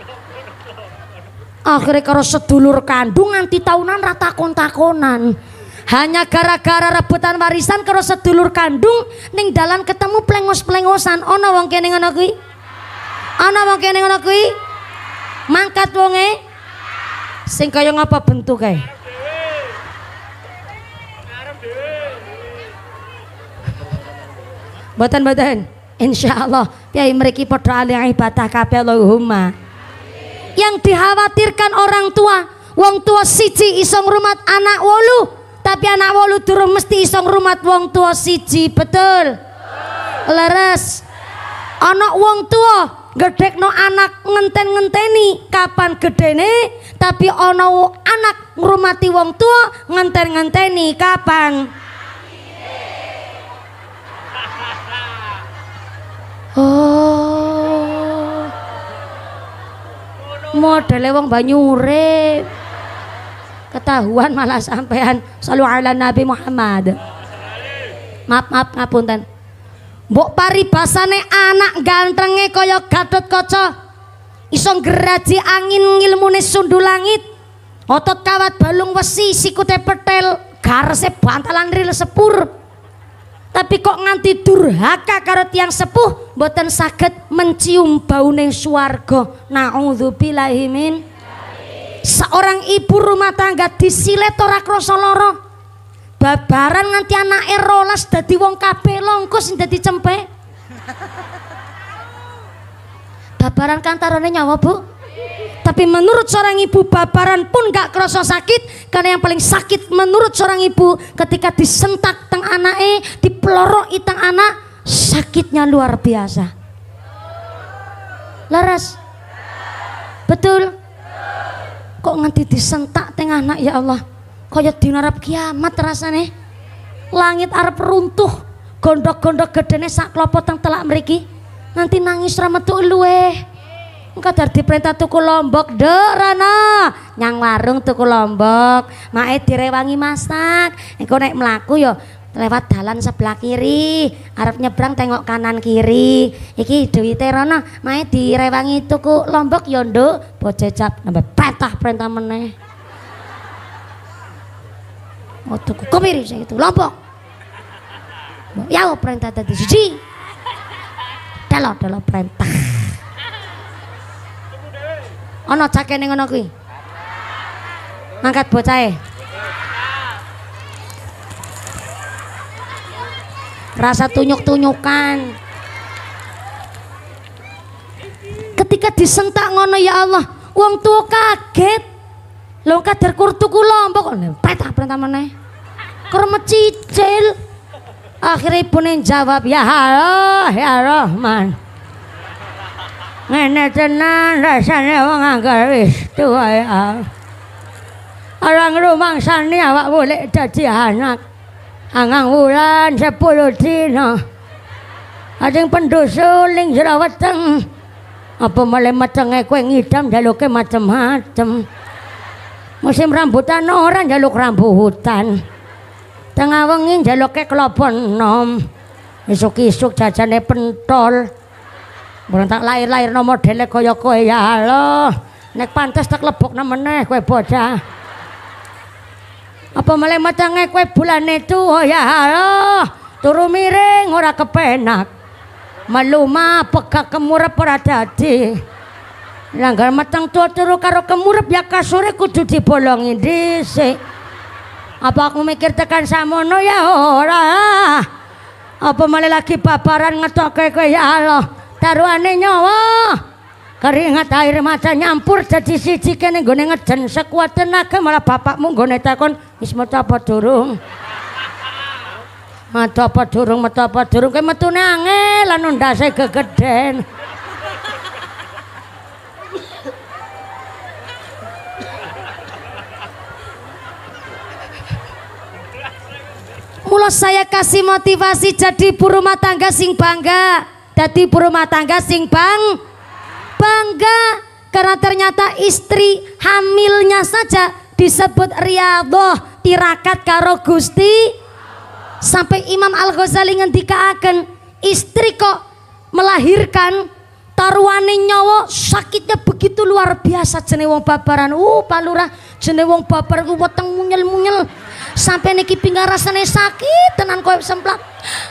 Akhirnya karo sedulur kandung nganti tahunan rata takon-takonan. Hanya gara-gara rebutan warisan karo sedulur kandung ning dalan ketemu plengos-plengosan. Ana wong kene ngono kuwi? Ana wong kene ngono kuwi? Mangkat wonge. Sing kaya ngapa bentuke? Mboten-mboten. Insyaallah piye mriki padha ali ibadah kabeh Allahumma. Yang dikhawatirkan orang tua, wong tua siji iso ngrumat anak wolu, tapi anak wolu durung mesti iso ngrumat wong tua siji. Betul? Leres. Anak wong tua gedhekno anak ngenten-ngenteni kapan gedene, tapi ana anak ngrumati wong tua ngenten-ngenteni kapan. Oh. Modele wong banyu urip. Ketahuan malah sampean selalu ala Nabi Muhammad. Maaf maaf ngapunten. Mbok paribasane anak gantenge kaya Gatot Kaca. Iso ngeraji angin ngilmune sundul langit. Otot kawat balung wesi sikute petel, garese bantalan ril sepur. tapi kok nganti durhaka karo tiyang sepuh mboten saged mencium baune swarga. Naudzubillahi min. Seorang ibu rumah tangga disilet ora krasa lara. Babaran nganti anake rolas dadi wong kabeh longkos sing dadi cempek. Babaran kantarane nyawa, Bu. Tapi menurut seorang ibu babaran pun gak kerasa sakit, karena yang paling sakit menurut seorang ibu ketika disentak teng anake, dipelorok itang anak, sakitnya luar biasa. Laras? Betul? Kok nganti disentak teng anak, ya Allah, kaya dinarap kiamat rasane. Langit arep runtuh, gondok-gondok gedene sak klopo teng telak mriki. Nanti nangis ra metu luweh. Kadar diperintah tuku lombok, dek Rana nyang warung tuku lombok, mae direwangi masak. Engko nek mlaku yo lewat dalan sebelah kiri, arep nyebrang tengok kanan kiri. Iki duwite Rana, mae direwangi tuku lombok yo nduk. Bocecap nambah patah perintah meneh. Oh tuku kemiri sing itu lombok. Ya perintah tadi siji. Delo-delo perintah. Ana cakene ngono kuwi. Angkat bocahe. Rasa tunyuk-tunyukan. Ketika disentak ngono, ya Allah, wong tua kaget. Lho kadar kur tuku lombok perintah perintah meneh. Kremet cicil. Akhirnya ibune jawab, ya Allah, ya Rahman. Ngene tenan rasane wong anggar wis tuwa ya. Orang rumangsane awak boleh dadi anak. Angang wulan sepuluh dina. Ajeng pendusul ning jero weteng. Apa male metenge kowe ngidam jaluke macem-macem. Musim rambutan ora njaluk rambutan. Tengah wengi njaluke klapa enom. Isuk-isuk jajane pentol. Mun tak lahir-lahir no modele kaya kowe, ya Allah. Nek pantes tak lebokna meneh kowe bocah. Apa malah metenge kowe bulane tuwa, ya Allah. Turu miring ora kepenak. Meluma pegak kemurep ora dadi. Langgar meteng tuwa turu karo kemurep ya kasure kudu dibolongi dhisik. Apa aku mikir tekan samono, ya ora. Apa malah lagi babaran ngetokke kowe, ya Allah. Taruhane nyawa, keringat air mata nyampur jadi siji kene nggone ngejen sekuat tenaga, malah bapakmu nggone takon wis metu apa durung, metu apa durung, metu apa durung, kowe metune angel lan ndase gegeden. Mula saya kasih motivasi jadi ibu rumah tangga sing bangga. Jadi ibu rumah tangga sing bang bangga karena ternyata istri hamilnya saja disebut riyadhah, tirakat karo Gusti. Sampai Imam Al-Ghazali ngendikaaken, istri kok melahirkan taruhane nyawa sakitnya begitu luar biasa. Jenenge wong babaran, uh Pak Lurah, jenenge wong babaran ku weteng munyel-munyel sampai niki pinggang rasane sakit tenan koyo semplak.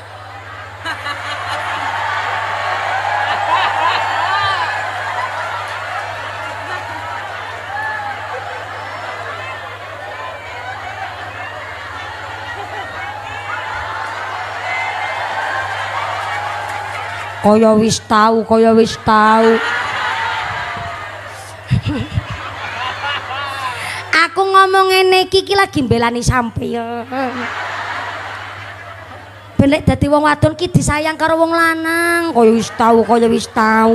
Kaya wis tau, kaya wis tau. Aku ngomong ngene iki lagi mbelani sampeyan. Ben lek dadi wong wadon ki disayang karo wong lanang, kaya wis tau, kaya wis tau.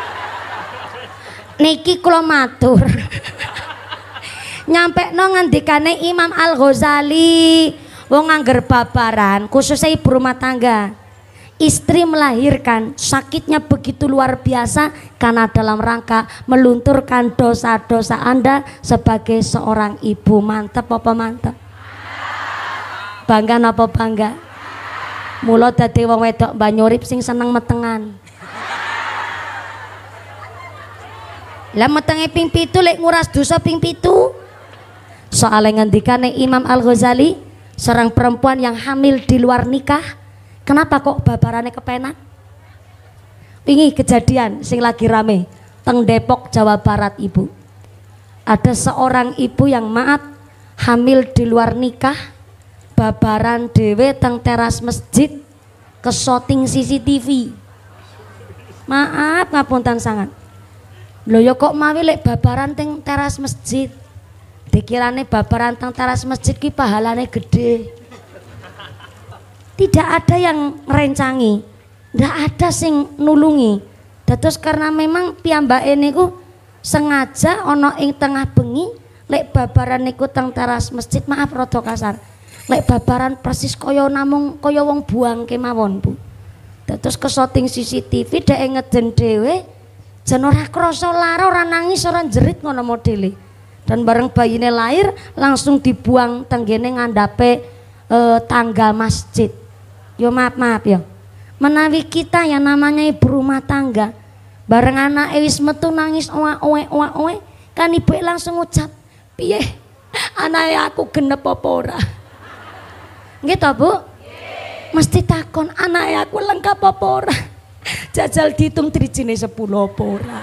Niki kula matur. Nyampekno ngendikane Imam Al-Ghazali, wong angger babaran, khususnya ibu rumah tangga. Istri melahirkan sakitnya begitu luar biasa karena dalam rangka melunturkan dosa-dosa Anda sebagai seorang ibu. Mantep apa mantep? Bangga apa bangga? Mula dadi wong wedok Banyurip sing seneng metengan. Lah metenge ping pitu lek nguras dosa ping pitu. Soale ngendikane Imam Al-Ghazali, seorang perempuan yang hamil di luar nikah Kenapa kok babarane kepenak? Wingi kejadian sing lagi rame teng Depok Jawa Barat Ibu. Ada seorang ibu yang maaf hamil di luar nikah, babaran dewe teng teras masjid kesoting C C T V. Maaf ngapunten sangat. Lho ya kok mawi lek babaran teng teras masjid. Dikirane babaran teng teras masjid ki pahalane gede. Tidak ada yang merencangi, tidak ada sing nulungi. Dados karena memang piyambake niku sengaja ana ing tengah bengi lek babaran niku teng teras masjid, maaf rada kasar. Lek babaran persis kaya namung kaya wong buang kemawon, Bu. Dados kesoting C C T V dhek ngeden dhewe jan ora krasa lara, ora nangis, ora jerit ngono modele. Dan bareng bayine lahir langsung dibuang tenggene ngandhape e, tangga masjid. Yo maaf maaf ya. Menawi kita yang namanya ibu rumah tangga, bareng anak wis metu nangis oe oe oe oe, kan ibu langsung ngucap, piye? Anake aku genep apa ora? Nggih to, Bu? Mesti takon anake aku lengkap apa ora? Jajal dihitung drijine sepuluh apa ora?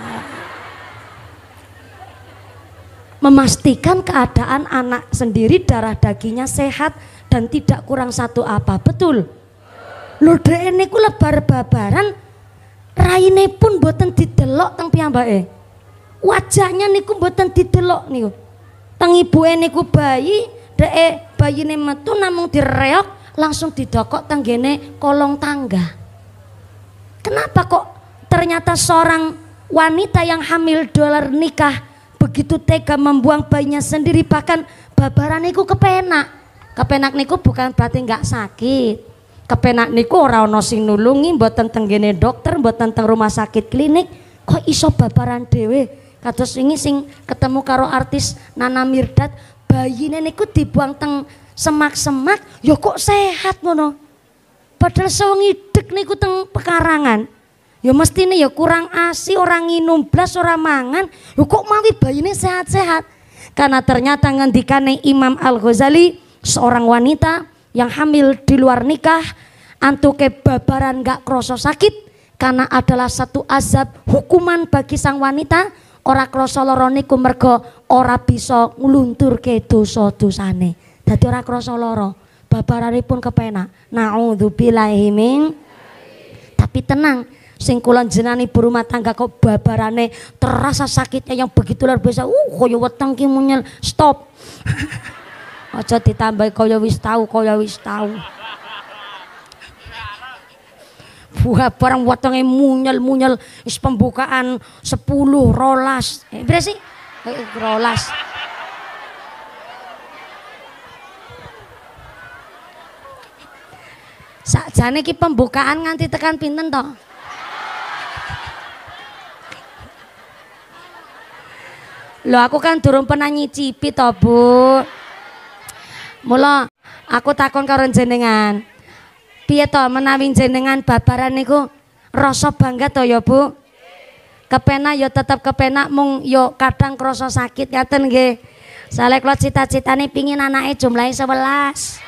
Memastikan keadaan anak sendiri darah dagingnya sehat dan tidak kurang satu apa, betul? Lho dhek niku lebar babaran raine pun mboten didelok teng piyambake. Wajahnya niku mboten didelok niku. Teng ibuke niku bayi, dhek bayine metu namung direok langsung didokok tenggene kolong tangga. Kenapa kok ternyata seorang wanita yang hamil dolar nikah begitu tega membuang bayinya sendiri, bahkan babaran niku kepenak. Kepenak niku bukan berarti nggak sakit. Kepenak niku ora ana sing nulungi, mboten tenggene dokter, mboten teng rumah sakit klinik, kok iso babaran dhewe. Kados wingi sing ketemu karo artis Nana Mirdad, bayine niku dibuang teng semak-semak, ya kok sehat ngono. Padahal sewengi dek niku teng pekarangan. Ya mestine ya kurang asi, orang nginum blas, ora mangan, ya kok mawi bayine sehat-sehat. Karena ternyata ngendikane Imam Al-Ghazali, seorang wanita yang hamil di luar nikah, antuke babaran gak kroso sakit, karena adalah satu azab hukuman bagi sang wanita. Ora kroso loro niku mergo ora bisa nglunturke dosa-dosane. Dadi ora krasa lara, babaranipun kepenak. Naudzubillahi min. Tapi tenang, sing kula jenengan ibu rumah tangga kok babarane terasa sakitnya yang begitu luar biasa. Uh, kaya weteng ki munyel. Stop. Aja ditambahi kaya wis tau, kaya wis tau. Buah barang wetenge munyel-munyel wis pembukaan sepuluh rolas. Eh, berapa sih? Eh, rolas. Sakjane ki pembukaan nganti tekan pinten to? Loh aku kan durung pernah nyicipi to, Bu. Mula aku takon karo jenengan. Piye to menawi jenengan babaran niku rasa bangga to ya, Bu? Kepenak ya tetep kepenak, mung yo kadang krasa sakit ngaten nggih. Soale kula cita-citane pingin anake jumlahe sewelas.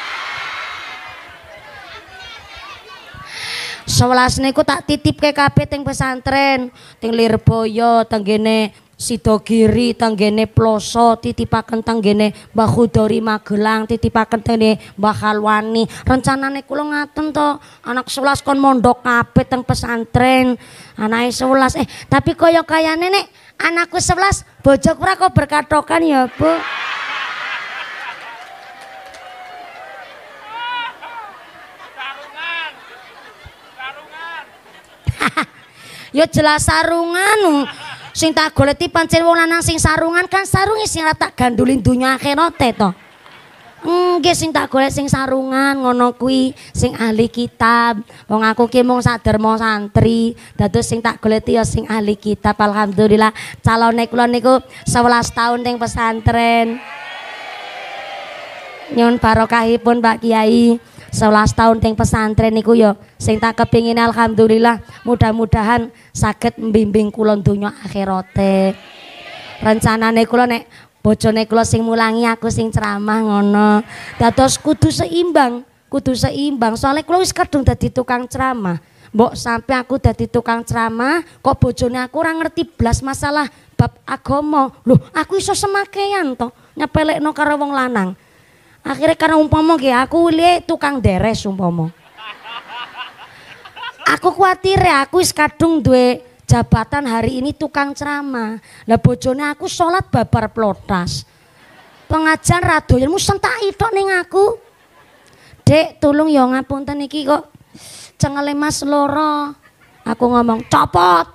sewelas niku tak titipke kabeh teng pesantren, teng Lirboyo, tenggene Sidogiri, tenggene Ploso, titipaken tenggene Mbah Khudori Magelang, titipaken tenggene Mbah Halwani. Rencanane kula ngaten to, anak sewelas kon mondok kabeh teng pesantren. Anake sewelas eh tapi kaya kayane nek anakku sewelas bojoku ora kok berkatokan ya, Bu. Ya jelas sarungan sing tak goleti pancen wong lanang sing sarungan kan sarunge sing ora tak gandulin donya akhirate to. Nggih sing tak golek sing sarungan ngono kuwi sing ahli kitab. Wong aku ki mung saderma santri, dados sing tak goleti ya sing ahli kitab. Alhamdulillah calone kula niku sewelas tahun teng pesantren. Nyun barokahipun Pak Kiai. sewelas tahun teng pesantren niku ya sing tak kepingin alhamdulillah mudah-mudahan saged mbimbing kula donya akhirate. Rencanane kula nek bojone kula sing mulangi aku sing ceramah ngono. Dados kudu seimbang, kudu seimbang. Soalnya kula wis kadung dadi tukang ceramah. Mbok sampai aku dadi tukang ceramah, kok bojone aku ora ngerti blas masalah bab agama. Loh, aku iso semakean to nyepelekno karo wong lanang. Akhirnya karena umpama ki aku lihat tukang deres umpama. Aku kuatir ya aku wis kadung duwe jabatan hari ini tukang ceramah. Lah bojone aku sholat babar plotas. Pengajian radoyanmu sentaki tok ning aku. Dek, tolong ya ngapunten iki kok cengele Mas loro. Aku ngomong copot.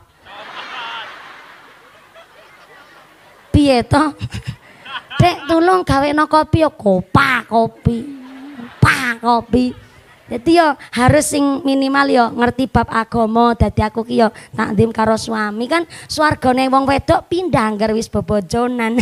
Piye to? Dek, tolong gaweno kopi ya kopa kopi. Pa kopi. Jadi yo harus sing minimal yo ngerti bab agama. Dadi aku ki yo takdim karo suami kan swargane wong wedok pindah anggar wis bobojonan.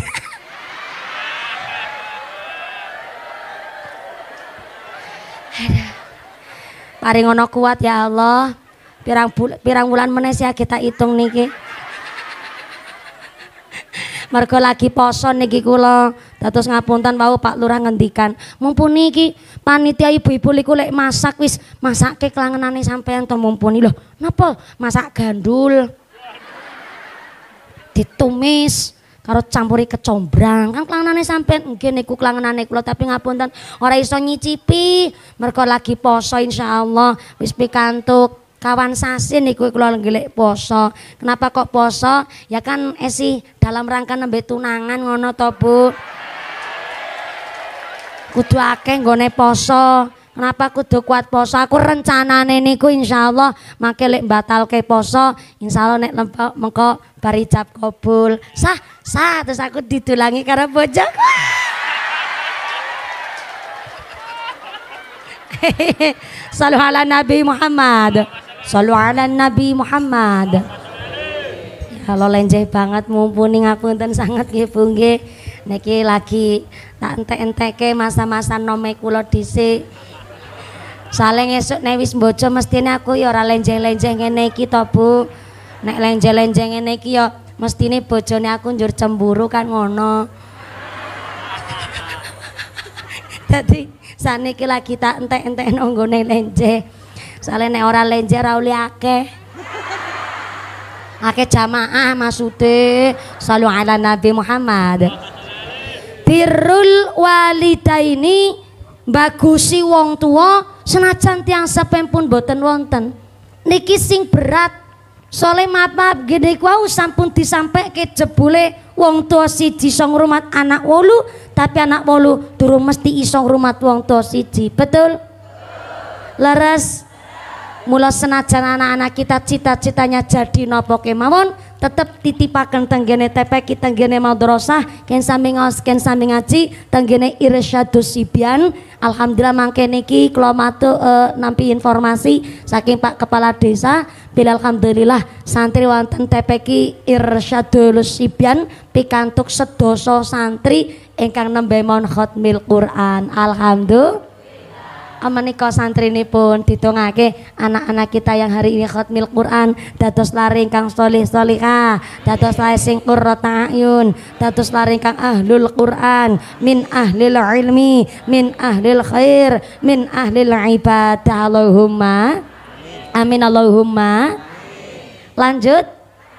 Paring ono kuat ya Allah. Pirang bul pirang bulan meneh sih kita hitung niki. Mergo lagi poso niki kula. Dados ngapunten wau Pak Lurah ngendikan, mumpuni iki panitia ibu-ibu liku lek masak wis masake klangenane sampean to mumpuni. Loh, napa masak gandul? Ditumis karo campuri kecombrang. Kan klangenane sampean nggih niku klangenane kula tapi ngapunten ora iso nyicipi mergo lagi poso insyaallah wis pikantuk. Kawan sasi niku kula ngelek poso. Kenapa kok poso? Ya kan esi dalam rangka nembe tunangan ngono to, Bu. Kudu akeh nggone poso. Kenapa kudu kuat poso? Aku rencanane niku insyaallah mangke lek batalke poso, insyaallah nek lempok mengko bar ijab kabul. Sah, sah terus aku didulangi karo bojoku. Sallu ala Nabi Muhammad. Sallu ala Nabi Muhammad. Kalau lenjeh banget mumpuni ngapunten sangat nggih Bu nggih. Niki lagi tak entek-enteke masa-masa nome kula dhisik. Saleh esuk nek wis mbojo mestine aku ya ora lenjeh-lenjeh ngene iki to Bu. Nek lenjeh-lenjeh ngene iki ya mestine bojone aku njur cemburu kan ngono. Dadi saniki lagi tak entek-entek nonggone lenjeh. Soalnya nek ora lenjer ora oleh akeh. Akeh jamaah maksude. Shallu ala Nabi Muhammad. Birrul walidaini bagusi wong tua senajan tiyang sepempun boten wonten. Niki sing berat. Soale maaf gede kuwi sampun disampaikke jebule wong tua siji iso ngrumat anak wolu, tapi anak wolu durung mesti iso ngrumat wong tua siji. Betul? Leres. Mula senajan anak-anak kita cita-citanya jadi napa kemawon tetep titipaken tenggene T P K tenggene madrasah ken sami ngaos ken sami ngaji tenggene Irsyadus Sibyan. Alhamdulillah mangke niki kula matur uh, nampi informasi saking Pak Kepala Desa bila alhamdulillah santri wonten T P K Irsyadus Sibyan pikantuk sedasa santri ingkang nembe mon khatmil Quran. Alhamdulillah. Menika santrinipun ditungake anak-anak kita yang hari ini khatmil Quran dados lare ingkang sholih sholihah, dados lare sing qurrata ayun, dados lare ingkang ahlul Quran, min ahlil ilmi, min ahlil khair, min ahlil ibadah. Allahumma amin. Allahumma lanjut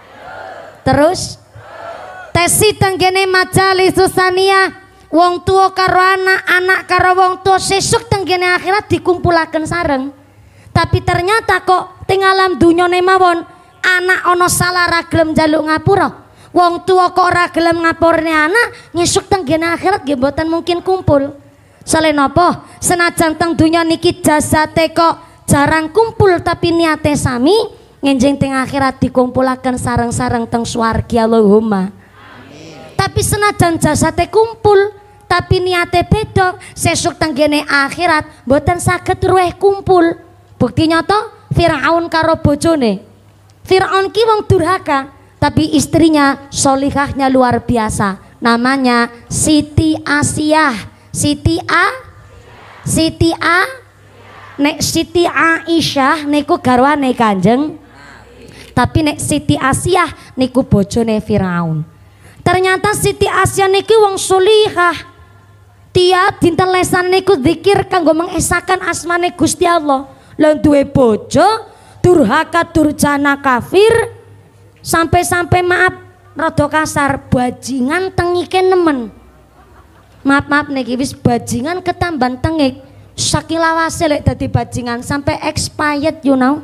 terus tesi tenggene majalis saniyah. Wong tua karo anak, anak karo wong tua sesuk tenggene akhirat dikumpulaken sareng. Tapi ternyata kok teng alam dunyane mawon anak ana salah ra gelem njaluk ngapura. Wong tua kok ora gelem ngapurne anak, ngesuk tenggene akhirat nggih mboten mungkin kumpul. Soale napa? Senajan teng dunya niki jasate kok jarang kumpul tapi niate sami, ngenjing teng akhirat dikumpulaken sareng-sareng teng swarga. Allahumma. Tapi senajan jasate kumpul tapi niate beda, sesuk tenggene akhirat mboten saged ruweh kumpul. Bukti nyata Firaun karo bojone. Firaun ki wong durhaka, tapi istrinya solihahnya luar biasa. Namanya Siti Asiyah. Siti A Siti A Nek Siti Aisyah niku garwane Kanjeng. Tapi nek Siti Asiyah niku bojone Firaun. Ternyata Siti Asiyah niki wong solihah. tiap dinten lesan niku zikir kanggo mengesahkan asmane Gusti Allah. Lah duwe bojo durhaka durjana kafir sampai-sampai maaf rada kasar bajingan tengike nemen. Maaf-maaf niki wis bajingan ketamban tengik. Saking lawase lek dadi bajingan sampai expired you know.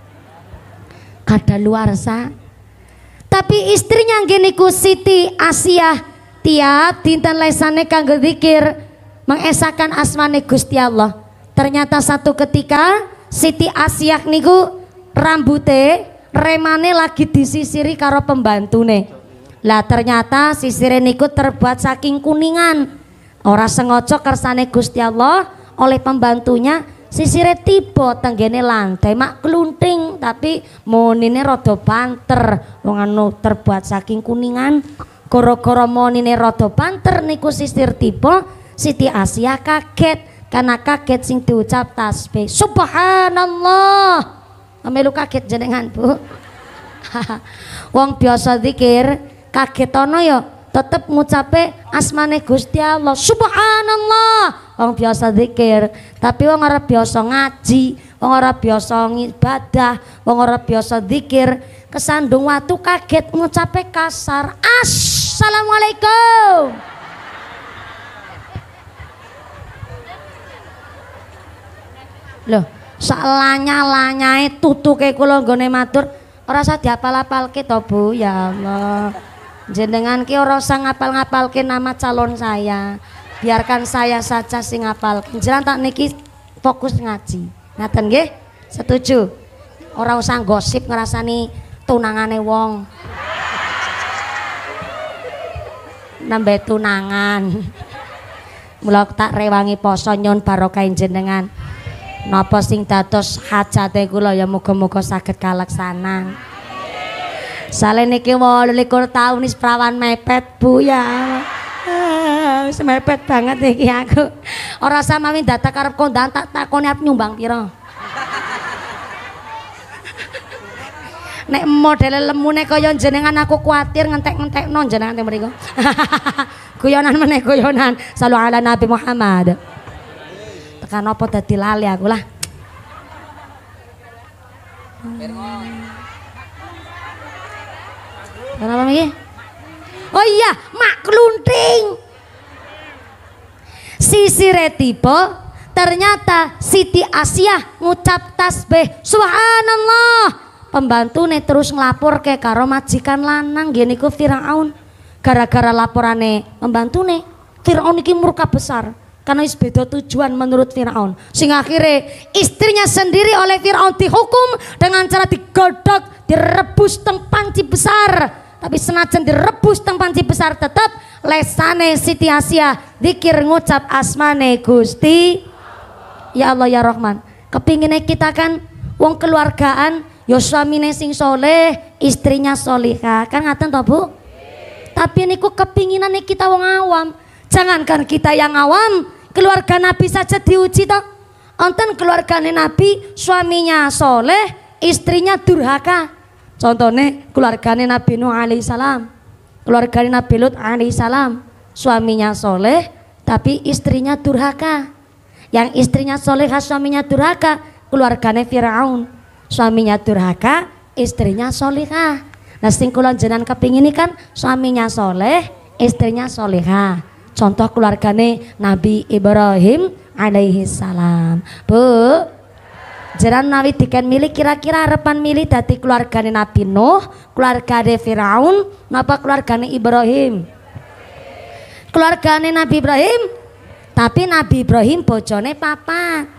Kadaluarsa. Tapi istrinya nggih niku Siti Asiyah tiap dinten lesane kanggo zikir mengesahkan asmane Gusti Allah. Ternyata satu ketika Siti Asiyah niku rambute remane lagi disisiri karo pembantune. Lah ternyata sisire niku terbuat saking kuningan. Ora sengaja kersane Gusti Allah oleh pembantunya sisire tiba tenggene lantai mak klunting tapi monine rada banter wong anu terbuat saking kuningan. Gara-gara monine rada banter niku sisir tiba Siti Asiyah kaget karena kaget sing diucap tasbih subhanallah. Amelu kaget jenengan Bu. Wong biasa zikir kagetono ya tetep ngucape asmane Gusti Allah subhanallah. Wong biasa zikir tapi wong ora biasa ngaji, wong ora biasa ibadah, wong ora biasa zikir kesandung watu kaget ngucape kasar assalamualaikum. Loh salanya-lanyae tutuke kula nggone matur ora usah diapal-apalke to Bu. Ya Allah jenengan ki ora usah ngapal-ngapalke nama calon saya, biarkan saya saja sing ngapal. Jenengan tak niki fokus ngaji ngaten nggih, setuju? Ora usah gosip ngrasani tunangane wong nambah tunangan. Mula tak rewangi poso nyun barokah jenengan. Napa sing dados hajate kula ya muga-muga saged kaleksanan. Sale niki wolulikur taun wis prawan mepet Bu ya. Ah, wis mepet banget iki aku. Ora samawi dadak karep kondangan tak takoni arep nyumbang pira. Nek modele lemune kaya jenengan aku kuatir ngentek-ngentekno jenengan teng mriku. Guyonan meneh guyonan. Shallu ala Nabi Muhammad. Tekan apa dadi lali aku lah. Kenapa iki? Oh iya, mak klunting. Sisire tiba ternyata Siti Asiyah ngucap tasbih subhanallah. Pembantune terus ngelapor ke karo majikan lanang gini ku Firaun. Gara-gara laporane pembantune Firaun iki murka besar karena is beda tujuan menurut Firaun. Sing akhirnya istrinya sendiri oleh Firaun dihukum dengan cara digodok, direbus teng panci besar. Tapi senajan direbus teng panci besar tetap lesane Siti Asiyah zikir ngucap asmane Gusti ya Allah ya Rahman. Kepinginnya kita kan wong keluargaan yo suamine sing soleh, istrinya solihah, kan ngaten toh Bu? Tapi niku kepinginane kita wong awam. Jangankan kita yang awam, keluarga Nabi saja diuji toh. Onten keluargane Nabi, suaminya soleh, istrinya durhaka. Contohnya keluargane Nabi Nuh alaihi salam, keluargane Nabi Lut alaihi salam, suaminya soleh, tapi istrinya durhaka. Yang istrinya solehah, suaminya durhaka, keluargane Firaun. Suaminya durhaka, istrinya solihah. Nah sing kula jenengan kepingin kan suaminya soleh, istrinya solihah. Contoh keluargane Nabi Ibrahim alaihi salam. Bu, jenengan nawi diken milih kira-kira harapan milih dadi keluargane Nabi Nuh, keluargane Firaun, napa keluargane Ibrahim? Keluargane Nabi Ibrahim. Tapi Nabi Ibrahim bojone papat.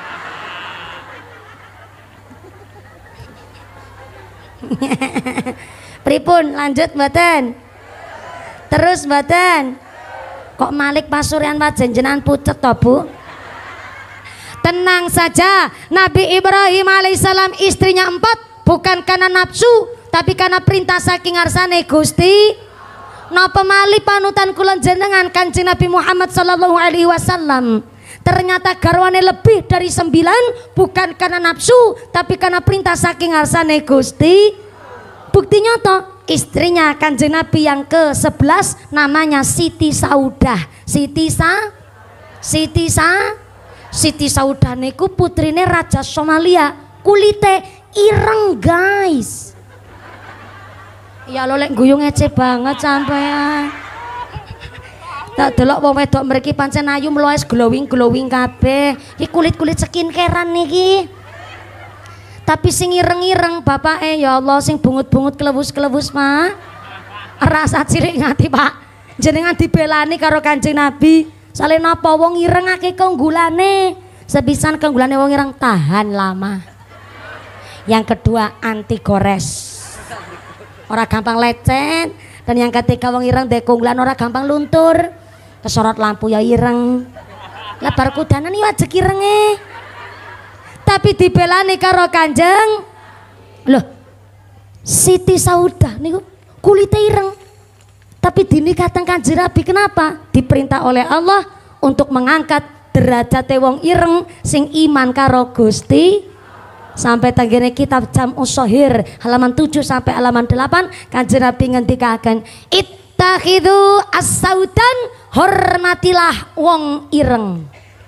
Pripun lanjut mboten? Terus mboten? Kok Malik Pasuruan wajenjenan pucet to Bu? Tenang saja, Nabi Ibrahim alaihissalam istrinya empat bukan karena nafsu tapi karena perintah saking ngarsane Gusti. Napa malih panutan kula jenengan Kanjeng Nabi Muhammad sallallahu alaihi wasallam. Ternyata garwane lebih dari sembilan bukan karena nafsu tapi karena perintah saking ngarsane Gusti. Bukti nyata istrinya Kanjeng Nabi yang ke sebelas namanya Siti Saudah. Siti Sa Siti Sa Siti Saudah niku putrine Raja Somalia, kulite ireng guys. Ya lo lek guyu ngece banget sampean. Tak delok wong wedok mriki pancen ayu mloes glowing-glowing kabeh. Iki kulit-kulit skincarean niki. Tapi sing ireng-ireng bapake ya Allah sing bungut-bungut kelewus-kelewus Pak. Rasa cilik ngati Pak. Jenengan dibelani karo Kanjeng Nabi. Sale napa wong ireng akeh keunggulane. Sepisan keunggulane wong ireng tahan lama. Yang kedua anti gores. Ora gampang lecet. Dan yang ketiga wong ireng ndek keunggulan ora gampang luntur. Kesorot lampu ya ireng. Lebar kudanan ya ajek irenge. Tapi dibelani karo Kanjeng. Loh. Siti Saudah niku kulite ireng. Tapi dinikahkan Kanjeng Nabi kenapa? Diperintah oleh Allah untuk mengangkat derajate wong ireng sing iman karo Gusti. Sampai tanggene kitab Jam'us Shahir halaman tujuh sampai halaman delapan Kanjeng Nabi ngendikaken ittakhidhu as-saudan, hormatilah wong ireng.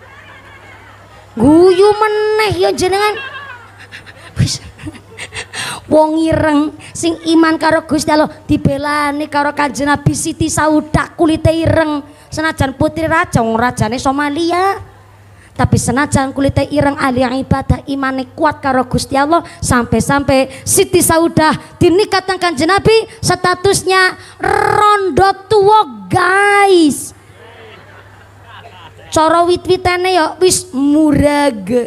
Guyu meneh ya jenengan. Wong ireng sing iman karo Gusti Allah dibelani karo Kanjeng Nabi. Siti Saudah kulite ireng senajan putri raja wong rajane Somalia. Tapi senajan kulite ireng ahli ibadah imane kuat karo Gusti Allah sampai-sampai Siti Saudah dinikahkan Kanjeng Nabi statusnya rondo tuwa guys. Cara wit-witane ya wis murag.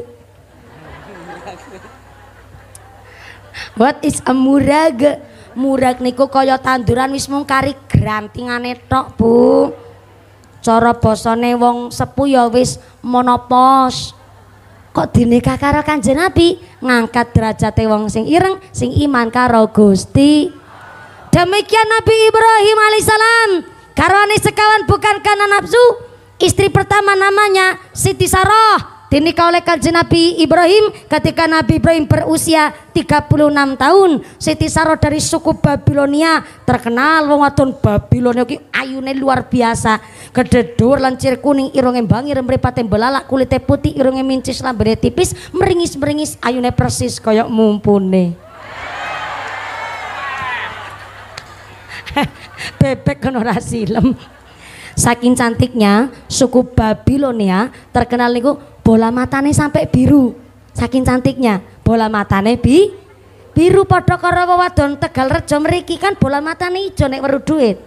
What is a murag? Murag niku kaya tanduran wis mung kari grantingane tok, Bu. Cara basane wong sepuh ya wis monopos. Kok dinikah karo Kanjeng Nabi ngangkat derajate wong sing ireng sing iman karo Gusti. Demikian Nabi Ibrahim alaihissalam karwane sekawan bukan karena nafsu. Istri pertama namanya Siti Sarah dinikah oleh Kanjeng Nabi Ibrahim ketika Nabi Ibrahim berusia tiga puluh enam tahun. Siti Sarah dari suku Babilonia, terkenal wong wadon Babilonia ki ayune luar biasa. Gede dur lancir kuning irunge bangir mripate belalak kulite putih irunge mincis lambene tipis meringis-meringis ayune persis kaya mumpune. Bebek kono ora silem. Saking cantiknya suku Babilonia terkenal niku bola matane sampai biru. Saking cantiknya bola matane bi biru padha karo wadon Tegal Rejo mriki kan bola matane ijo nek weruh duit.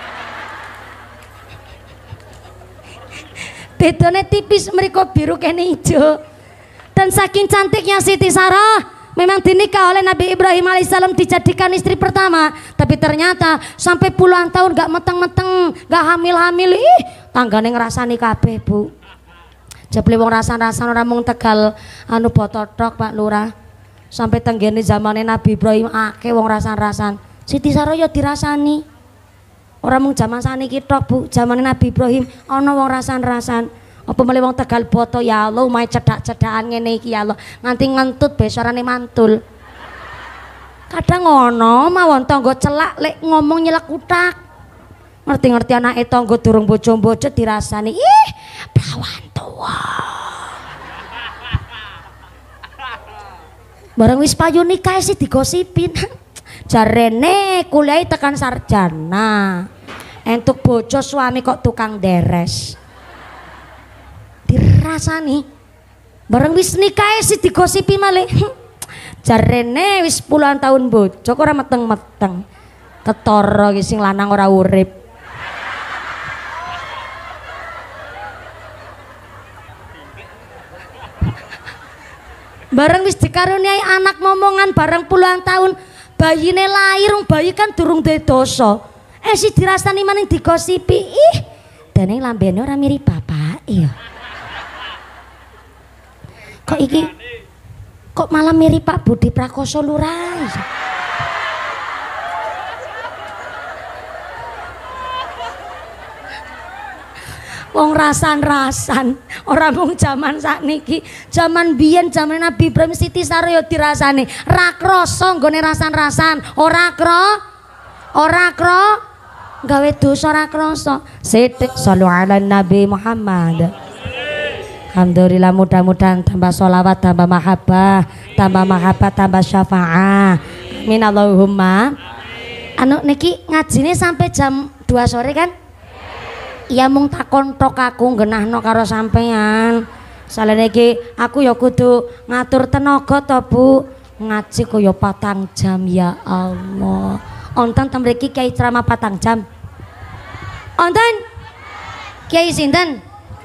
Bedone tipis mriko biru kene ijo. Dan saking cantiknya Siti Sarah memang dinikah oleh Nabi Ibrahim alaihissalam dijadikan istri pertama. Tapi ternyata sampai puluhan tahun gak meteng-meteng, gak hamil-hamil. Ih, tanggane ngrasani kabeh, Bu. Jebule wong rasan-rasan ora mung Tegal anu Bototok Pak Lurah. Sampai tenggene zamane Nabi Ibrahim akeh wong rasan-rasan. Siti Sarah ya dirasani. Ora mung zaman saniki tok, Bu. Zamane Nabi Ibrahim ana wong rasan-rasan. Apa mulai wong Tegal Boto ya Allah umai cedak-cedakan ngene iki ya Allah nganti ngentut besorane mantul. Kadang ngono mawon tangga celak lek ngomong nyelek kutak. Ngerti-ngerti anake tangga durung bojo-bojo dirasani. Ih, prawan tua. Bareng wis payu nikah sih digosipin. Jarene kuliah tekan sarjana. Entuk bojo suami kok tukang deres. Dirasani bareng wis nikah sih digosipi malih. Jarene wis puluhan tahun bojo kok ora meteng-meteng. Ketara iki sing lanang ora urip. Bareng wis dikaruniai anak momongan bareng puluhan tahun bayine lahir bayi kan durung duwe dosa. Eh si dirasani maning digosipi. Ih, dene lambene ora mirip bapak iya. Kok iki kok malah mirip Pak Budi Prakoso Lurah. Wong rasan-rasan ora mung jaman sakniki, jaman biyen jaman Nabi Ibrahim Siti Sarah ya dirasani. Ra krasa nggone rasan-rasan, ora kro ora kro gawe dosa ora krasa. Sithik sallu ala Nabi Muhammad. Alhamdulillah, mudah-mudahan tambah sholawat, tambah mahabbah, tambah mahabbah, tambah syafa'ah. Amin Allahumma. Anu niki ngajine sampai jam dua sore kan? Iya mung takon tok aku nggenahno karo sampean. Salene iki aku ya kudu ngatur tenaga to, Bu. Ngaji kaya patang jam ya Allah. Onten ten mriki kiai ceramah patang jam. Onten? Kiai sinten?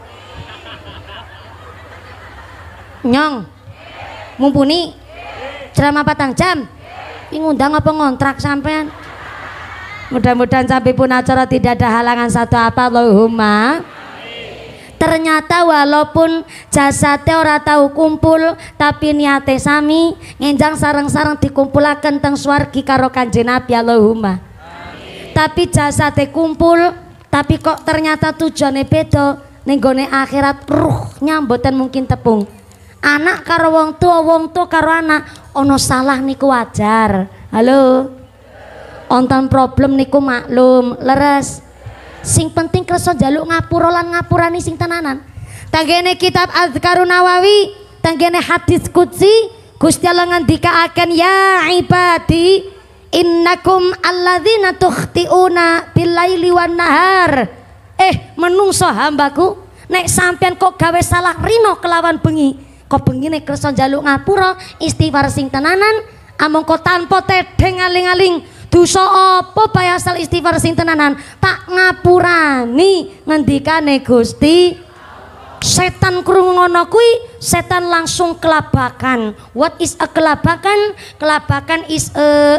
Nyong mumpuni ceramah patang jam ini ngundang apa ngontrak sampean. Mudah-mudahan sampai pun acara tidak ada halangan satu apa Allahumma. Ternyata walaupun jasadnya ora tahu kumpul tapi niate sami ngenjang sareng-sareng dikumpulaken teng swargi karo Kanjeng Nabi Allahumma. Tapi jasadnya kumpul tapi kok ternyata tujuannya beda ning gone akhirat ruhnya mboten mungkin tepung. Anak karo wong tua, wong tua karo anak ono salah niku wajar. Halo, onten problem niku maklum leres. Sing penting kersa njaluk ngapura lan ngapurani sing tenanan. Tanggene kitab Azkarun Nawawi, tanggene hadis qudsi, Gusti Allah ngendikaaken ya ibadi innakum alladzina tukhtiuna billaili wan nahar. Eh menungso hambaku, nek sampean kok gawe salah rino kelawan bengi. Kok bengine kersa njaluk ngapura istighfar sing tenanan amung kok tanpa tedeng aling-aling dosa apa bae asal istighfar sing tenanan tak ngapurani ngendikane Gusti. Setan krungu ngono kuwi setan langsung kelabakan. What is a kelabakan? Kelabakan is a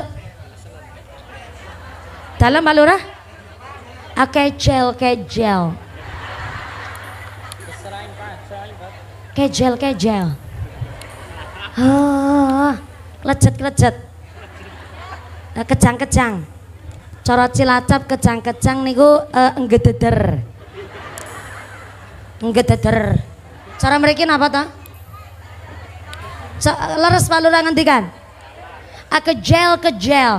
dalam balurah a kejel kejel kejel kejel oh, lejet lejet kejang kejang cara Cilacap kejang kejang niku uh, enggededer enggededer cara mereka apa toh so, leres pak lurah ngendikan a kejel kejel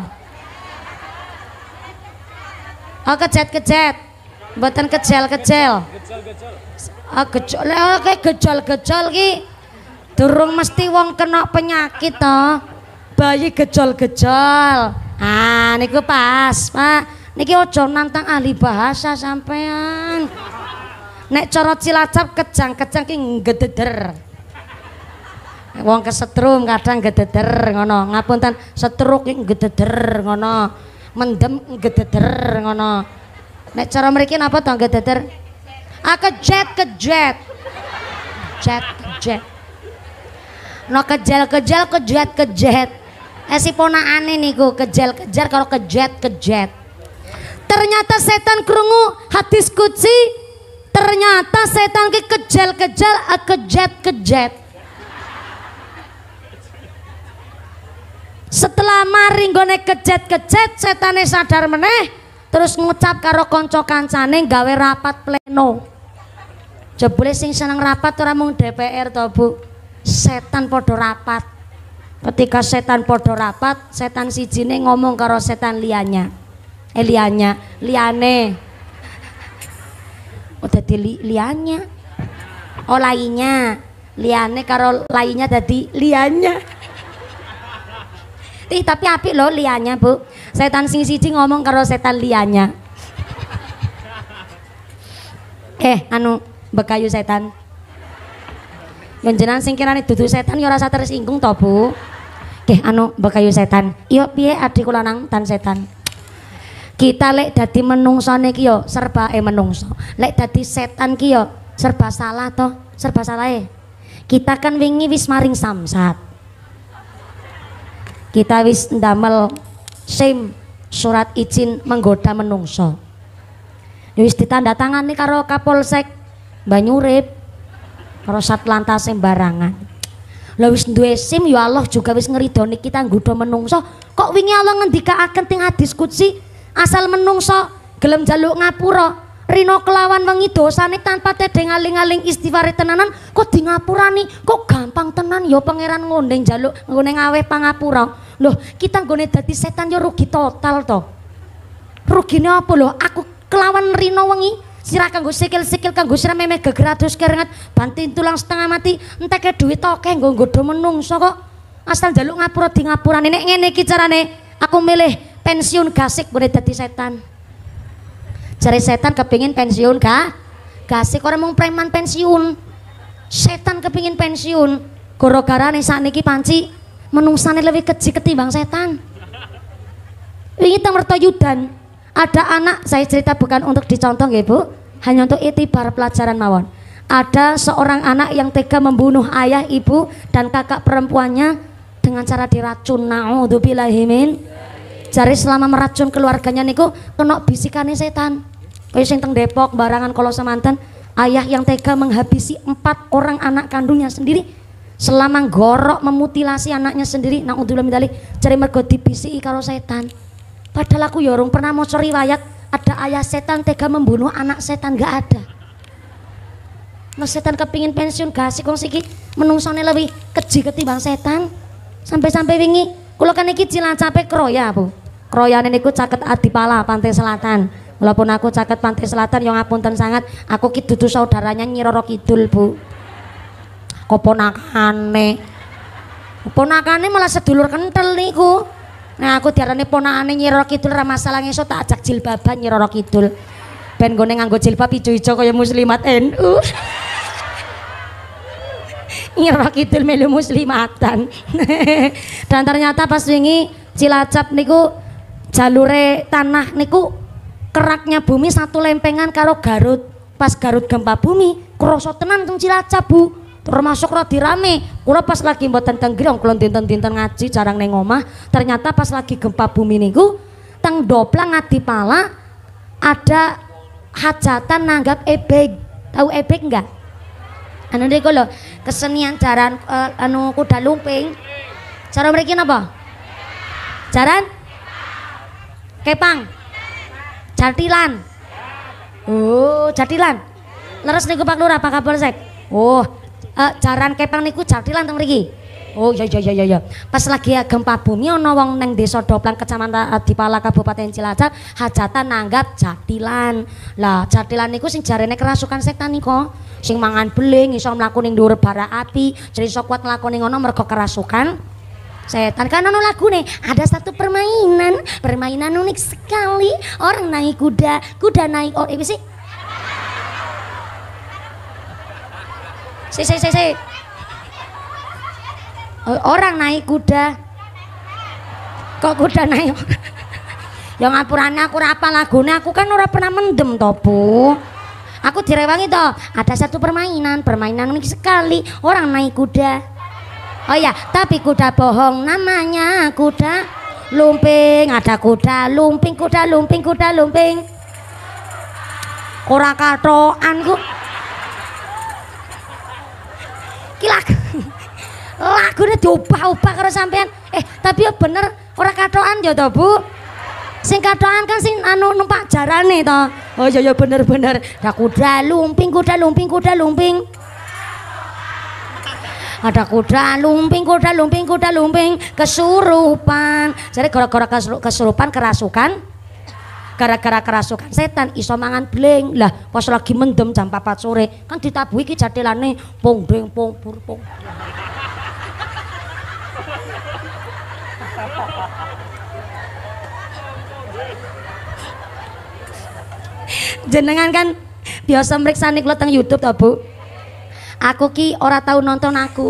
oh kejet kejet buatan kejel kejel ah gejol kayak gejol-gejol ki durung mesti wong kena penyakit toh bayi gejol-gejol. Ah niku pas Pak, niki ojo nantang ahli bahasa sampean. Nek cara Cilacap kejang-kejang ki ngededer. Wong kesetrum kadang ngededer ngono, ngapunten setruk ki ngededer ngono, mendem ngededer ngono. Nek cara mriki napa to ngededer? Ah kejet kejet jet kejet no kejel kejel kejet kejet eh si ponakane niku kejel kejar kalau kejet kejet. Ternyata setan krungu hadis qudsi, ternyata setan ki kejel kejel ah kejet kejet. Setelah mari nggone kejet kejet setane sadar meneh terus ngucap karo konco kancane gawe rapat pleno. Jebule sing seneng rapat ora mung D P R to Bu, setan podo rapat. Ketika setan podo rapat, setan sijine ngomong karo setan lianya, eh lianya, liane, udah di li, lianya, oh lainnya, liane karo lainnya jadi lianya. Ih tapi apik loh lianya Bu, setan sing siji ngomong karo setan lianya. Eh anu bekayu setan jenengan sing kirane dudu setan ya ora usah tersinggung to Bu. Nggih anu bekayu setan yo piye adik kula nang tan setan kita lek dadi menungso niki yo serba eh menungso lek dadi setan ki yo serba salah to serba salah e. Kita kan wingi wis maring samsat, kita wis ndamel sim surat izin menggoda menungso wis ditandatangani karo Kapolsek Banyurip karo Satlantas sembarangan. Lah wis duwe SIM ya Allah juga wis ngeridoni kita nggodha menungso. Kok wingi Allah ngendikaaken teng hadis qudsi asal menungso gelem njaluk ngapura rino kelawan wengi dosane tanpa tedeng aling-aling istighfar tenanan kok di ngapurani kok gampang tenan ya pangeran ngonde njaluk nggone ngaweh pangapura. Loh kita nggone dadi setan ya rugi total to. Rugine apa lho aku kelawan rino wengi sirah kanggo sikil-sikil kanggo sirah meme geger adus keringat banting tulang setengah mati entek duit akeh nggo nggodho menungso kok asal njaluk ngapura di ngapurane nek ngene iki carane aku milih pensiun gasik boleh dadi setan jare setan kepingin pensiun ga gasik ora mung preman pensiun setan kepingin pensiun gara-garane sakniki panci menungsane lebih keji ketimbang setan wingi teng Mertoyudan ada anak saya cerita bukan untuk dicontoh ya Bu hanya untuk itibar pelajaran mawon ada seorang anak yang tega membunuh ayah ibu dan kakak perempuannya dengan cara diracun naudzubillahi min jari selama meracun keluarganya niku kena bisikane setan kaya sing teng Depok barangan kalau semanten ayah yang tega menghabisi empat orang anak kandungnya sendiri selama gorok memutilasi anaknya sendiri naudzubillah min dzalik jari mergo dibisiki karo setan padahal aku ya urung pernah maca riwayat ada ayah setan tega membunuh anak setan gak ada mas setan kepingin pensiun gasik wong siki menungsone lebih keji ketimbang setan sampai-sampai wingi kula kan iki Cilacape Kroya Bu Kroyane niku caket Adipala Pantai Selatan walaupun aku caket Pantai Selatan yang ngapunten sangat aku ki dudu saudaranya Nyi Roro Kidul Bu kok ponakane ponakane malah sedulur kentel niku nah aku diarani ponakane Nyi Roro Kidul ra masalah ngeso tak ajak jilbaban Nyi Roro Kidul ben gone nganggo jilbab ijo-ijo kaya muslimat N U Nyi Roro Kidul melu muslimatan dan ternyata pas wingi Cilacap niku jalure tanah niku keraknya bumi satu lempengan karo Garut pas Garut gempa bumi krasa tenan teng Cilacap Bu termasuk rada rame kula pas lagi mboten teng Grong kula dinten-dinten ngaji jarang neng omah ternyata pas lagi gempa bumi niku teng Doplang Adipala ada hajatan nanggap ebek tahu ebek enggak anu niku lho kesenian jaran uh, anu kuda lumping cara mriki napa jaran kepang jatilan oh jatilan leres niku Pak Lurah Pak Kapolsek oh Uh, jaran kepang niku jatilan teng mriki. Oh iya iya iya iya. Pas lagi ya gempa bumi ana wong neng Desa Doplang Kecamatan Adipala Kabupaten Cilacap hajatan nanggap jatilan. Lah jatilan niku sing jarene kerasukan setan niku. Sing mangan beling iso mlaku ning dhuwur bara api, jadi iso kuat nglakoni ngono mergo kerasukan setan. Kan ono lagune, ada satu permainan, permainan unik sekali. Orang naik kuda, kuda naik oh eh sih. Si, si, si, si. Orang naik kuda kok kuda naik yang ngapurane aku ora apa lagune aku kan ora pernah mendem to Bu aku direwangi toh ada satu permainan permainan unik sekali orang naik kuda oh ya tapi kuda bohong namanya kuda lumping ada kuda lumping kuda lumping kuda lumping ora katokan ku kilak lagune diubah-ubah karo sampean eh tapi ya bener ora katokan ya to Bu sing katokan kan sing anu numpak jarane to oh iya ya bener-bener ada kuda lumping kuda lumping kuda lumping ada kuda lumping kuda lumping kuda lumping kesurupan jadi gara-gara kesurupan kerasukan gara-gara kerasukan setan iso mangan bleng lah pas lagi mendem jam empat sore kan ditabuhi ki jatelane pong deng pong pur pong jenengan kan biasa mriksani kula teng YouTube to Bu aku ki ora tahu nonton aku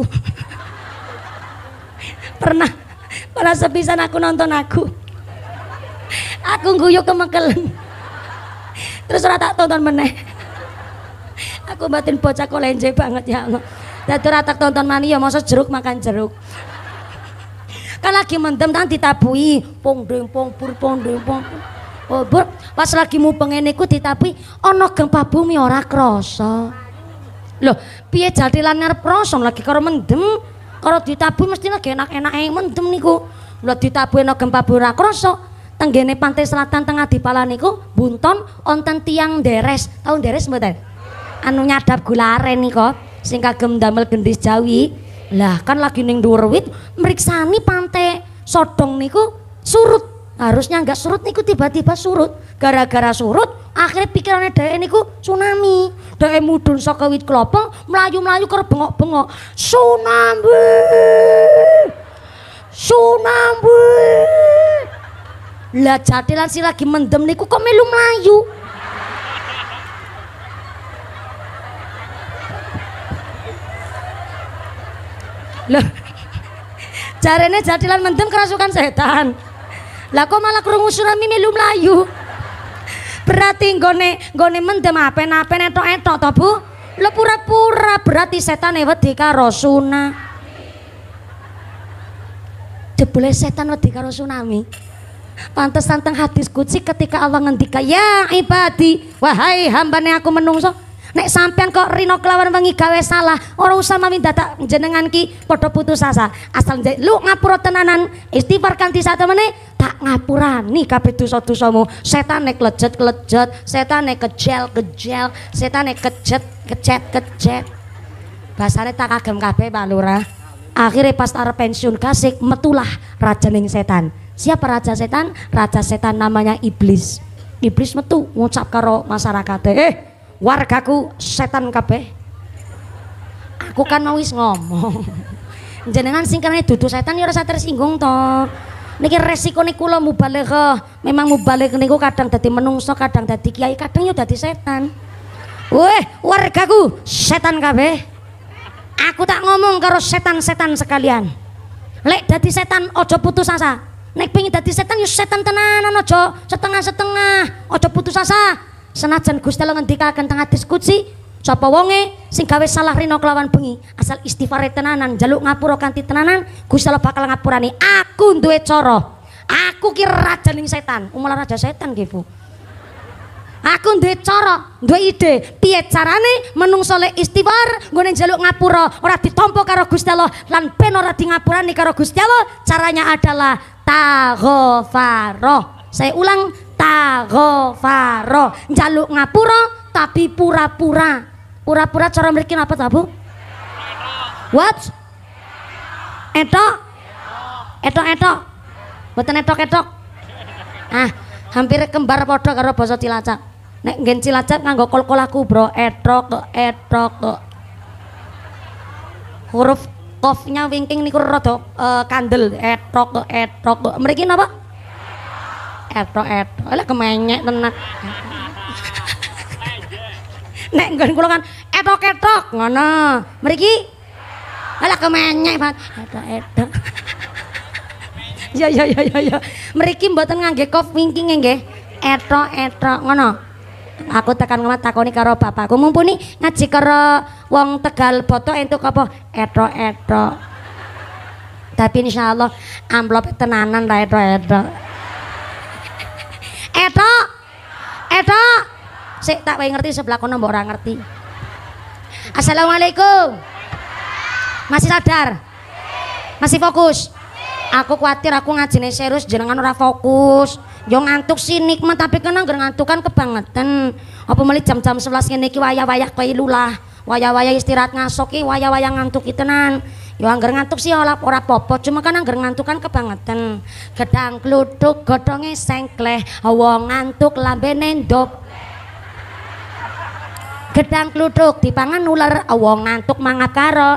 pernah pernah sepisan aku nonton aku aku guyu kemekelen terus ora tak tonton meneh aku batin bocah kok lenje banget ya Allah dadi ora tak tonton maneh ya masa jeruk makan jeruk kan lagi mendem kan ditabuhi pong deng pong pur pong deng pong oh bur pas lagi mubeng ngene iku ditabuhi ana gempa bumi ora krasa lho piye jatilan arep krasa lagi karo mendem karo ditabuhi mesti lagi enak-enake mendem niku lho ditabuhi ana gempa bumi ora krasa tenggene Pantai Selatan tengah Adipala niku bunton onten tiang deres tahu deres mboten anu nyadap gula aren niku sing kagem damel gendis Jawi lah kan lagi ning dhuwur wit mriksani pantai Sodong niku surut harusnya enggak surut niku tiba-tiba surut gara-gara surut Akhirnya pikirannya dhek niku tsunami. Dhek mudhun saka wit klapa, mlayu-mlayu karo bengok-bengok. Tsunami. Tsunami. Lah jatilan si lagi mendem niku kok melu mlayu. Lah jarene jatilan mendem kerasukan setan. Lah kok malah krungu tsunami melu mlayu. Berarti nggone nggone mendem apen-apen etok-etok to, Bu? Lho pura-pura berarti setane wedi karo tsunami. Jebule setan wedi karo tsunami. Pantesan teng hadis qudsi ketika Allah ngendika, "Ya ibadi, wahai hambane aku menungso, nek sampean kok rino kelawan wengi gawe salah, ora usah mami dadak jenengan ki padha putus asa. Asal lu ngapura tenanan, istighfar kanthi satemene tak ngapurani kabeh dosa-dosamu. Setane klejet-klejet, setane kejel-kejel, setane kejet, kecet-kecet." Basane tak kagem kabeh Pak Lurah. Akhirnya pas arep pensiun kasih metulah rajaning setan. Siapa raja setan? Raja setan namanya iblis. Iblis metu ngucap karo masyarakat, "Eh, wargaku setan kabeh. Aku kan mau wis ngomong. Jenengan sing kene dudu setan ya ora usah tersinggung to. Niki resikone kula mubaligh. Memang mubaligh niku kadang dadi menungso, kadang dadi kiai, kadang ya dadi setan. Weh, wargaku setan kabeh. Aku tak ngomong karo setan-setan sekalian. Lek dadi setan ojo putus asa. Nek pengen dadi setan ya setan tenanan, ojo setengah-setengah. Ojo putus asa. Senajan Gusti Allah ngendikaken teng hadis qudsi, sapa wonge sing gawe salah rino kelawan bengi, asal istighfar tenanan, njaluk ngapura kanthi tenanan, Gusti Allah bakal ngapurani. Aku duwe cara. Aku ki rajaning setan. Umul raja setan nggih, Bu. Aku duwe cara, duwe ide. Piye carane menungso lek istighfar nggone njaluk ngapura ora ditampa karo Gusti Allah lan ben ora di ngapurani karo Gusti Allah. Caranya adalah taghfaro. Saya ulang, taghfaro, njaluk ngapura tapi pura-pura. Pura-pura cara mriki napa ta, Bu? What? Etok? Etok-etok. Mboten etok-etok. Ah, hampir kembar padha karo basa Cilacap. Nek nggen Cilacap nganggo kol-kolaku, Bro. Etok, etok. Huruf qafnya wingking niku rada uh, kandel. Etok, etok. Mriki napa? Etok-etok. Lah kemenyek tenan. Nek nggon kula kan etok-etok ngono. Mriki alah kemenyek banget. Etok-etok. Ya ya ya ya ya. Mriki mboten ngangge kof wingking nggih. Etok-etok ngono. Aku tekan ngemat takoni karo bapakku, mumpuni ngaji karo wong Tegal Boto entuk apa? Etok-etok. Tapi insyaallah amplop tenanan ra etok-etok. Etok. Etok. Sik tak wae ngerti sebelah kono mbok ora ngerti. Assalamualaikum. Masih sadar? Masih fokus? Aku khawatir aku ngajine serius jenengan ora fokus. Yo ngantuk sih nikmat tapi kan anggar ngantukan kebangetan. Apa meli jam-jam sebelas ngene iki wayah-wayah koyo lulah. Wayah-wayah istirahat ngasuk ki wayah-wayah ngantuk ki tenan. Yo anggar ngantuk sih ora ora apa-apa, cuma kan anggar ngantukan kebangetan. Gedang kluthuk godhonge sengkleh, wong ngantuk lambene ndop. Gedang kluthuk dipangan ular, wong ngantuk mangap karo.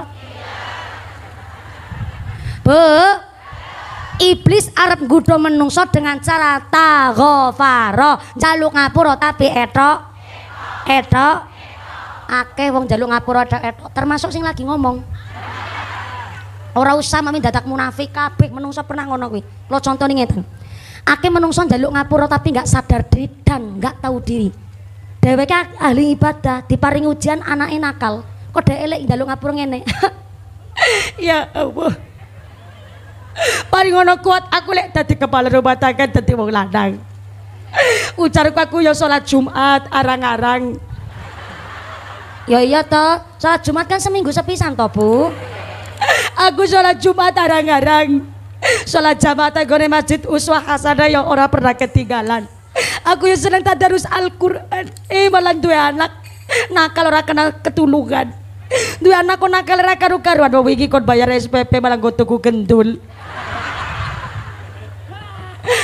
Bu, iblis arep nggodha menungso dengan cara taghfaro, njaluk ngapura tapi etok etok akeh wong njaluk ngapura etok termasuk sing lagi ngomong. Ora usah mami dadak munafik, kabeh menungso pernah ngono kuwi. Lo contone ngeten. Akeh menungso njaluk ngapura tapi enggak sadar diri dan enggak tahu diri. Dheweke ahli ibadah diparingi ujian anake nakal. Kok dhek elek njaluk ngapura ngene. Ya Allah. Paling ngono kuat aku lek dadi kepala rumah tangga dadi wong lanang. Ujarku aku ya sholat Jumat arang-arang. Ya iya toh, sholat Jumat kan seminggu sepisan toh, Bu. Aku sholat Jumat arang-arang. Sholat jamaah gone masjid uswah hasanah yang ora pernah ketinggalan. Aku ya seneng tadarus Al-Qur'an. Eh malah duwe anak nakal ora kenal ketulungan. Duwe anak kok nakal ora karu-karuan wong iki kon bayar S P P malah nggo tuku gendul.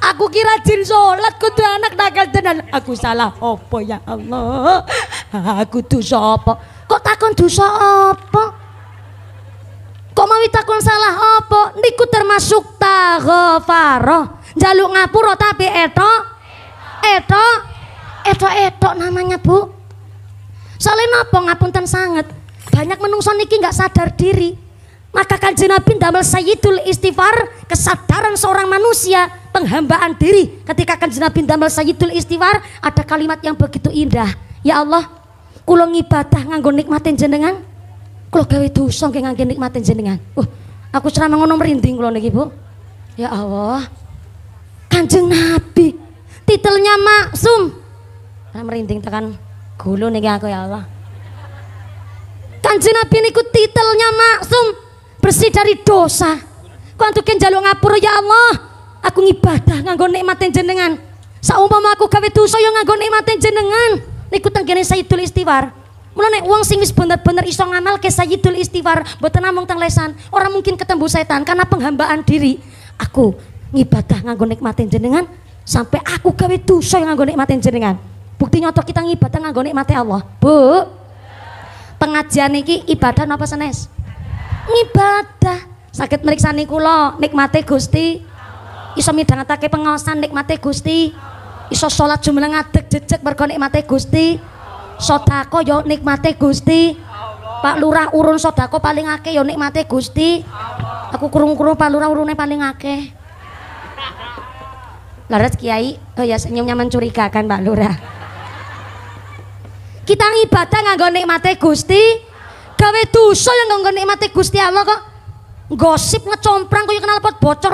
Aku kira jin sholat kudu anak nakal tenan. Aku salah apa ya Allah? Aku dosa apa? Kok takon dosa apa? Kok mau takon salah apa? Niku termasuk taghfaro. Jaluk ngapura tapi etok etok etok-etok namanya, Bu. Soalnya napa ngapunten sanget. Banyak menungso niki nggak sadar diri. Maka Kanjeng Nabi damel sayyidul istighfar, kesadaran seorang manusia, penghambaan diri. Ketika Kanjeng Nabi damel sayyidul istighfar, ada kalimat yang begitu indah. Ya Allah, kula ngibadah nganggo nikmatin jenengan. Kula gawe dosa nggih nganggo nikmatin jenengan. Uh, aku ceramah ngono merinding kula niki, Bu. Ya Allah. Kanjeng Nabi titelnya maksum. Ora merinding tekan gulu niki aku ya Allah. Kanjeng Nabi niku titelnya maksum, bersih dari dosa. Kok antuken njaluk ngapura ya Allah, aku ngibadah nganggo nikmatin jenengan. Saumpama aku gawe dosa ya nganggo nikmatin jenengan. Niku tenggene sayyidul istighfar. Mula nek wong sing wis bener-bener iso ngamalke sayyidul istighfar, mboten namung teng lesan, ora mungkin ketemu setan karena penghambaan diri. Aku ngibadah nganggo nikmatin jenengan sampai aku gawe dosa yang nganggo nikmatin jenengan. Bukti nyata kita ngibadah nganggo nikmati Allah. Bu, pengajian iki ibadah napa sanes? Ngibadah. Sakit meriksani kula nikmate Gusti. Iso midhangetake pengaosan nikmate Gusti. Iso salat jumlah ngadeg jejeg mergo nikmate Gusti. Sedekah yo nikmate Gusti. Pak Lurah urun sedekah paling akeh yo nikmate Gusti. Aku kurung-kurung Pak Lurah urune paling akeh. Laras Kiai, oh ya senyumnya mencurigakan Pak Lurah. Kita ngibadah nganggo nikmate Gusti, gawe dosa yang nganggo nikmate Gusti Allah kok gosip ngecomprang kaya kenal pot bocor.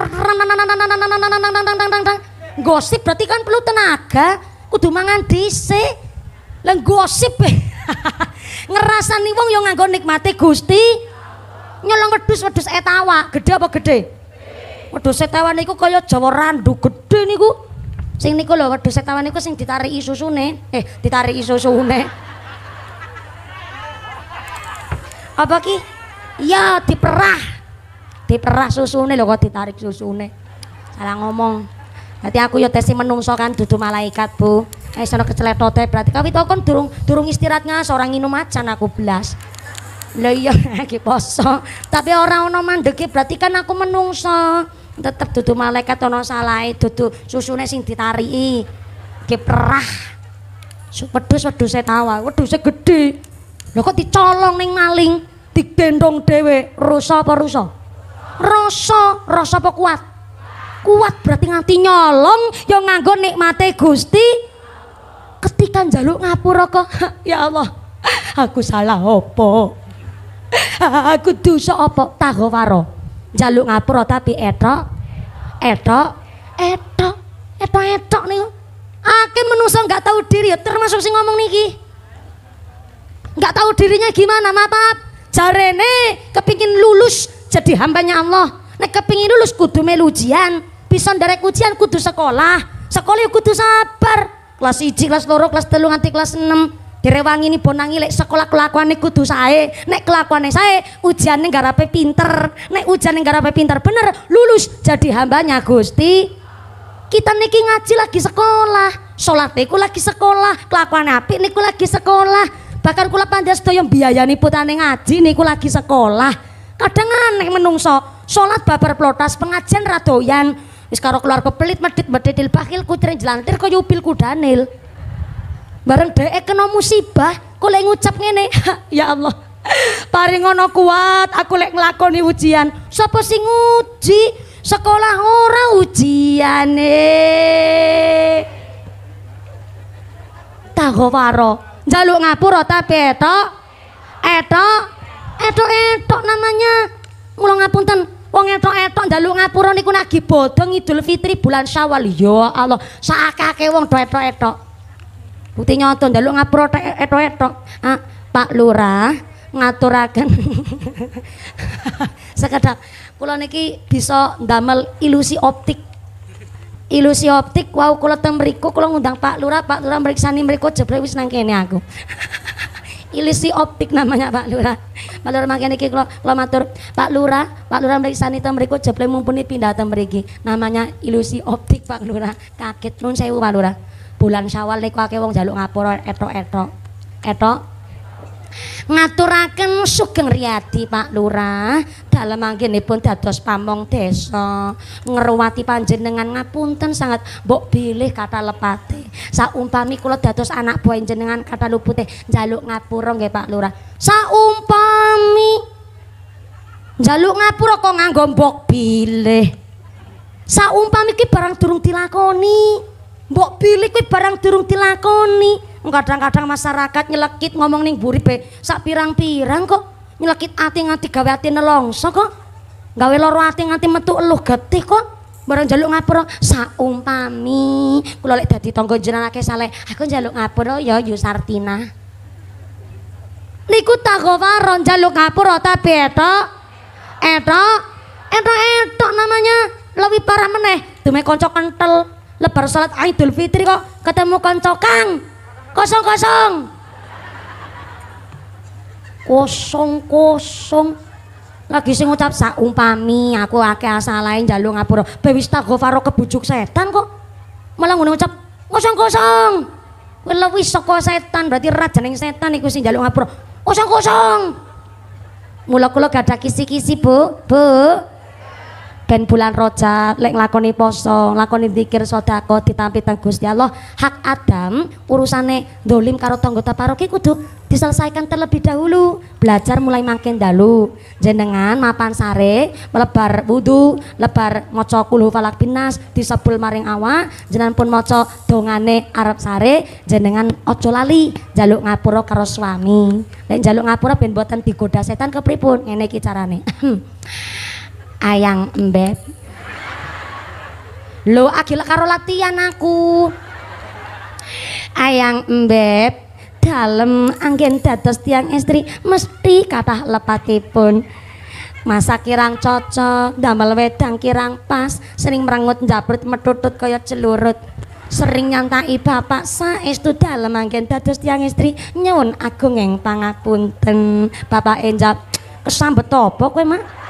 Gosip berarti kan perlu tenaga, kudu mangan dhisik. Lah gosip ngerasani wong yang nganggo nikmate Gusti. Nyolong wedhus-wedhus etawa, gede apa gede? Wedhus etawa niku kaya Jawa randu gede niku. Sing niku lho wedhus etawa niku sing ditariki susune. Eh, ditariki susune. Apa ki? Ya diperah. Diperah susune lho kok ditarik susune. Salah ngomong. Berarti aku ya tesi menungso kan dudu malaikat, Bu. Eh sono keceletote berarti kawit kon durung durung istirahat ngas orang nginum macan aku belas. Lah iya iki poso. Tapi ora ono mandeke berarti kan aku menungso. Tetep dudu malaikat ono salahe dudu susune sing ditariki. Diperah. Wedhus-wedhus tawa, wedhuse gedhe. Lho kok dicolong ning maling, digendong dhewe, rusa apa rusa? Rasa, rasa apa kuat? Kuat berarti nganti nyolong yang nganggo nikmate Gusti. Ketika njaluk ngapura kok ya Allah, aku salah apa? Aku dosa apa? Taghfaro. Njaluk ngapura tapi etok etok etok etok etok niku. Akeh menungso enggak tahu diri termasuk sing ngomong niki. Enggak tahu dirinya gimana, maaf. Jarene kepingin lulus jadi hambanya Allah. Nek kepingin lulus kudu melu ujian. Bisa nderek ujian kudu sekolah. Sekolah kudu sabar. Kelas satu, kelas dua, kelas tiga nganti kelas enam. Direwangi ni bonangi lek sekolah kelakuane kudu sae. Nek kelakuane sae, ujiane garape pinter. Nek ujiane garape pinter bener lulus jadi hambanya Gusti. Kita niki ngaji lagi sekolah. Salat niku lagi sekolah, kelakuane apik niku lagi sekolah. Bahkan kula pandai sedaya mbiayani putane ngaji niku lagi sekolah. Kadang aneh menungso, salat babar plotas, pengajian radoyan. Wis karo keluarga pelit medit-medit bakhil kutren jelantir kaya upil kudanil. Bareng dhek kena musibah, kok lek ngucap ngene, ya Allah. Paring ngono kuat, aku lek nglakoni ujian. Sapa sing nguji? Sekolah ora ujiane. Taghfaro. Njaluk ngapura tapi etok. Etok. Etok-etok namanya. Mula ngapunten, wong etok-etok njaluk ngapura niku nagih bodong Idul Fitri bulan Syawal. Ya Allah, sakake wong do etok-etok. Bukti nyata njaluk ngapura etok-etok. Ah, Pak Lurah ngaturaken sekedap kula niki bisa ndamel ilusi optik. Ilusi optik wau kula teng mriku kula ngundang Pak Lurah, Pak Lurah mriksani mriku jebre wis nang kene aku. Ilusi optik namanya Pak Lurah. Pak Lurah mangke niki kula kula matur Pak Lurah, Pak Lurah mriki sanita mriku jeble mumpuni pindah teng mriki. Namanya ilusi optik Pak Lurah. Kaget nun sewu Pak Lurah. Bulan Syawal niku akeh wong njaluk ngapura etok-etok. Etok ngaturaken sugeng riyadi Pak Lurah dalem anggenipun dados pamong desa ngruwati panjenengan ngapunten sangat mbok bilih kata lepate saumpami kula dados anak buah jenengan kata lupute njaluk ngapura nggih Pak Lurah saumpami njaluk ngapura kok nganggo mbok bilih saumpami ki barang durung dilakoni mbok bilih kuwi barang durung dilakoni. Kadang-kadang masyarakat nyelekit ngomong ning buripe sak pirang-pirang kok nyelekit ati nganti gawe ati nelongso kok gawe loro ati nganti metu eluh getih kok bareng njaluk ngapura saumpami kula lek dadi tangga jenengan akeh saleh aku njaluk ngapura ya Yu Sartina niku tagowaro njaluk ngapura tapi etok etok etok etok namanya lebih parah meneh dume kanca kentel lebar salat Idul Fitri kok ketemu kanca Kang kosong kosong kosong kosong lagi sing ngucap saumpami aku akeh asalahe njaluk ngapura bewis tagofaro kebujuk setan kok malah ngono ngucap kosong kosong kuwi luwih saka setan berarti rajaning setan iku sing njaluk ngapura kosong kosong mula kula gadah kisi-kisi Bu Bu ben bulan Rajab lek nglakoni poso, nglakoni zikir sedekah ditampi teng Gusti Allah, hak Adam urusane dolim karo tanggota paroki kudu diselesaikan terlebih dahulu. Belajar mulai makin dalu. Jenengan mapan sare, melebar wudu, lebar maca kulhu falak binas, disebul maring awak, jenengan pun maca dongane arep sare, jenengan aja lali njaluk ngapura karo suami. Lek njaluk ngapura ben boten digoda setan kepripun? Ngene iki carane. Ayang embeb lo agil karo latihan aku ayang embeb dalem anggen dados tiang istri mesti kathah lepatipun masa kirang cocok damel wedang kirang pas sering merengut njabret metutut kaya celurut sering nyantai bapak saestu dalem anggen dados tiang istri nyuwun agung ing pangapunten bapak enjap kesambet apa kowe mak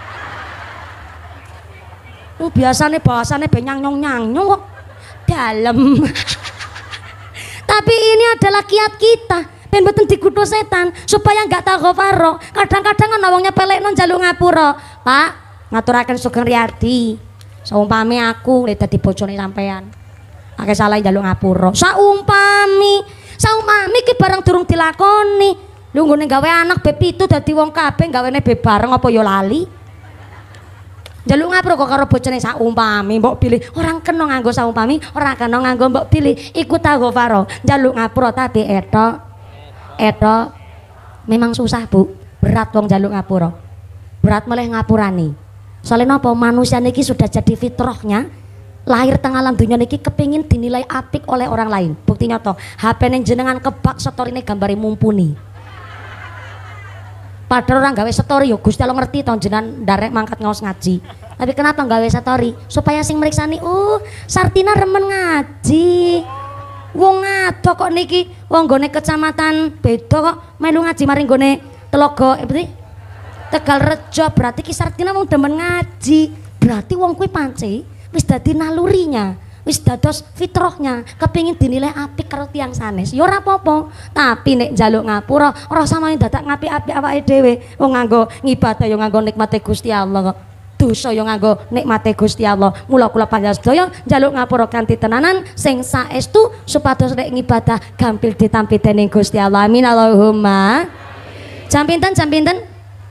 biasanya bahasanya benyang nyong nyong kok dalam tapi ini adalah kiat kita ben boten digudo setan supaya nggak tagofaro kadang-kadang ana wong nyepelekno njaluk ngapura Pak ngaturaken sugeng riyadi saumpami aku lek dadi bojone sampean akeh salah njaluk ngapura saumpami saumpami ki barang durung dilakoni lho nggone gawe anak beb pitu dadi wong kabeh gawene beb bareng apa ya lali njaluk ngapura kok karo bojone saumpami mbok pilih orang kena nganggo saumpami orang kena nganggo mbok pilih iku tagofaro njaluk ngapura tapi etok etok memang susah Bu berat wong njaluk ngapura berat meleh ngapurani soalnya napa manusia niki sudah jadi fitrahnya lahir teng alam dunia niki kepingin dinilai apik oleh orang lain bukti nyata H P ning jenengan kebak storine gambare mumpuni padahal orang gawe story yo Gusti Allah ngerti tahun jenengan ndarek mangkat ngaos ngaji tapi kenapa gawe story supaya sing meriksani uh Sartina remen ngaji wong ado kok niki wong gone kecamatan beda kok melu ngaji maring gone Telogo eh berarti Tegal Rejo berarti ki Sartina wong demen ngaji berarti wong kuwi panci wis dadi nalurinya wis dados fitrahnya kepingin dinilai apik karo tiang sanes ya ora apa-apa tapi nek njaluk ngapura ora samane dadak ngapi-api awake dhewe wong nganggo ngibadah yo nganggo nikmate Gusti Allah kok dosa yo nganggo nikmate Gusti Allah mula kula panjenengan sedaya njaluk ngapura kanthi tenanan sing saestu supados nek ngibadah gampil ditampi dening Gusti Allah amin Allahumma jam pinten jam pinten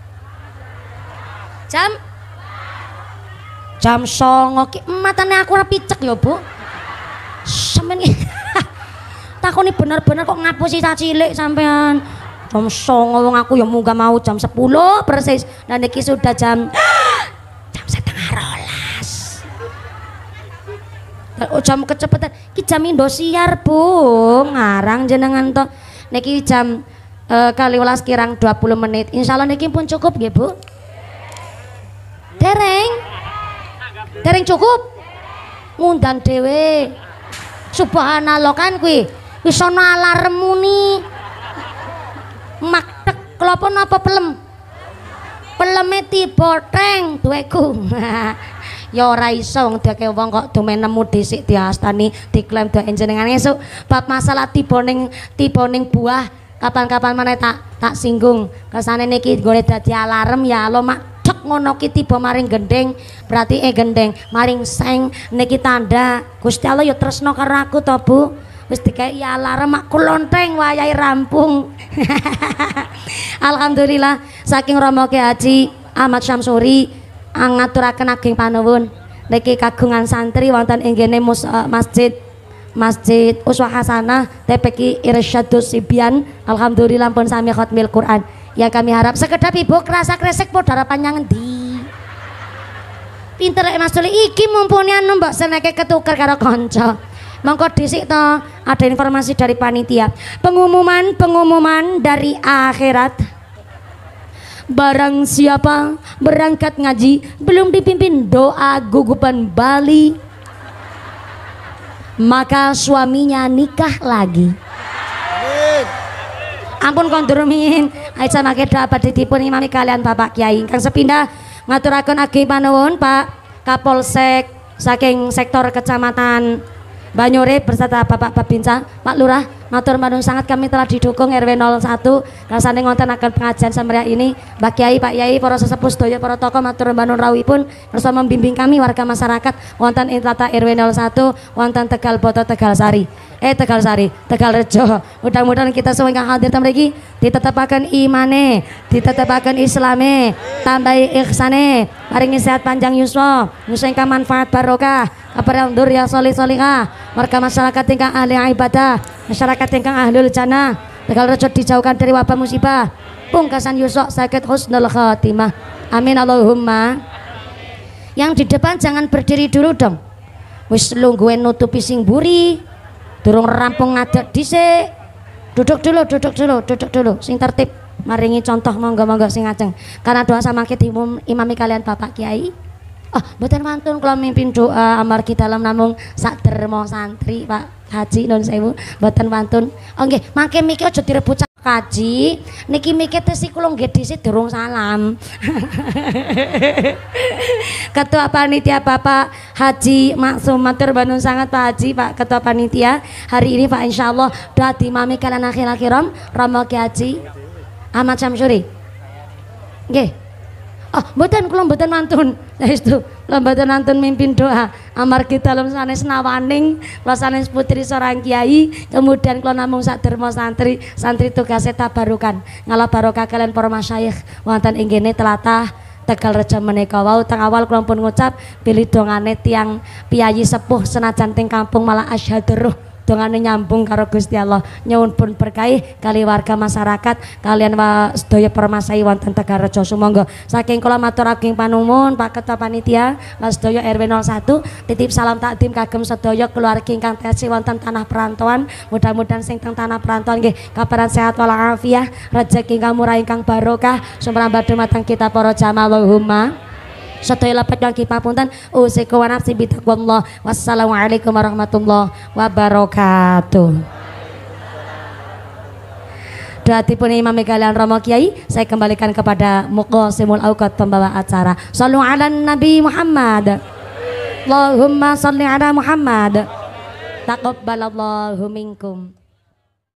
jam jam songo ki matane aku ora picek ya Bu sampean takoni bener-bener kok ngapusi cah cilik sampean jam songo wong aku ya munggah mau jam sepuluh persis dan iki sudah jam jam setengah rolas oh, jam kecepatan ki jam Indosiar Bu ngarang jenengan to niki jam uh, kali welas kirang dua puluh menit insyaallah niki pun cukup nggih Bu dereng dereng cukup ngundang dhewe subhanallah kan kuwi wis ana alarm muni maktek klopo napa pelem Pamane tiba teng duweku. Ya ora iso wong deke wong kok domen nemu dhisik diastani diklaim do jenengan esuk bab masalah tiba ning tiba ning buah kapan-kapan maneh tak tak singgung kersane niki golek dadi alarm ya lo mak cek ngono ki tiba maring gendeng berarti eh gendeng maring seng niki tanda Gusti Allah ya tresno karo aku to Bu wis dikai alarm mak kulonteng wayahe rampung. Alhamdulillah saking Romo Ki Haji Ahmad Syamsuri ngaturaken ageng panuwun niki kagungan santri wonten ing kene masjid Masjid Uswah Hasanah T P Q Irsyadus Sibyan. Alhamdulillah pun sami khatmil Quran yang kami harap sekedap ibu kerasa kresek padha harapan yang endi pinter Mas Tuli iki mumpuni anu mbok seneke ketuker karo kanca mongko dhisik to ada informasi dari panitia pengumuman pengumuman dari akhirat. Barang siapa berangkat ngaji belum dipimpin doa gugupan Bali maka suaminya nikah lagi. Ampun kondurumin aja make dapat ditipun imami kalian Bapak Kiai ingkang sepindah ngaturaken ageng panuwun Pak Kapolsek saking sektor Kecamatan Banyure beserta Bapak Babinsa Pak Lurah matur nuwun sangat kami telah didukung R W nol satu rasane ngonten akan pengajian samria ini Mbak Kiai Pak Yai para sesepuh sedaya para tokoh matur nuwun rawuhipun bersama membimbing kami warga masyarakat wonten ing tata R W nol satu wonten Tegal Boto Tegal Sari eh Tegal Sari Tegal Rejo mudah-mudahan kita semua yang hadir mriki ditetepaken imane ditetepaken islame tambahi ihsane paringi sehat panjang yuswa nyusun manfaat barokah kabarang durya solih solihah warga masyarakat ingkang ahli ibadah masyarakat ingkang ahlul jannah Tegal Rejo dijauhkan dari wabah musibah pungkasan yusok sakit husnul khatimah amin Allahumma. Yang di depan jangan berdiri dulu dong wis lungguhen nutupi sing buri durung rampung ngadeg dhisik duduk dulu duduk dulu duduk dulu sing tertib maringi contoh monggo-monggo sing ajeng karena doa sama kita imami kalian Bapak Kiai. Oh, mboten wantun kula mimpin doa amargi dalam namung sak derma santri Pak Haji nun sewu mboten wantun. Oh nggih, mangke miki aja direbut kaji. Niki miki tesi kula nggih dhisik durung salam. Ketua Panitia Bapak Haji Maksum matur nuwun sangat Pak Haji Pak Ketua Panitia. Hari ini Pak insyaallah dadi mami kalian akhir-akhiram Romo Ki Haji Ahmad Syamsuri. Nggih. Oh, mboten kula mboten mantun. Saestu, kula mboten mantun mimpin doa. Amargi dalem sanes nawaning, kula sanes putri seorang kiai, kemudian kula namung sak derma santri, santri tugase tabarukan. Ngalah barokah kalian para masyayikh wonten ing kene tlatah Tegal Rejo menika wau teng awal kula pun ngucap pilih dongane tiang piyayi sepuh senajan teng kampung malah asyhadur dongane nyambung karo Gusti Allah nyuwun pun berkahi kali warga masyarakat kalian wa sedaya permasai wonten Tegal Rejo sumangga saking kula matur ageng panuwun Pak Ketua Panitia lan sedaya R W nol satu titip salam takdim kagem sedaya keluarga ingkang tesi wonten tanah perantauan mudah-mudahan sing teng tanah perantauan nggih kabaran sehat walafiat rejeki ingkang murah ingkang barokah sumrambah dumateng kita para jamaah Allahumma. Sedaya lepat yang kipapunten usiku wa nafsi bitaqwallah. Wassalamualaikum warahmatullahi wabarakatuh. Doatipun Imam kalian Romo Kiai saya kembalikan kepada Muqasimul Auqat pembawa acara. Shallu ala Nabi Muhammad. Allahumma shalli ala Muhammad. Taqabbalallahu minkum.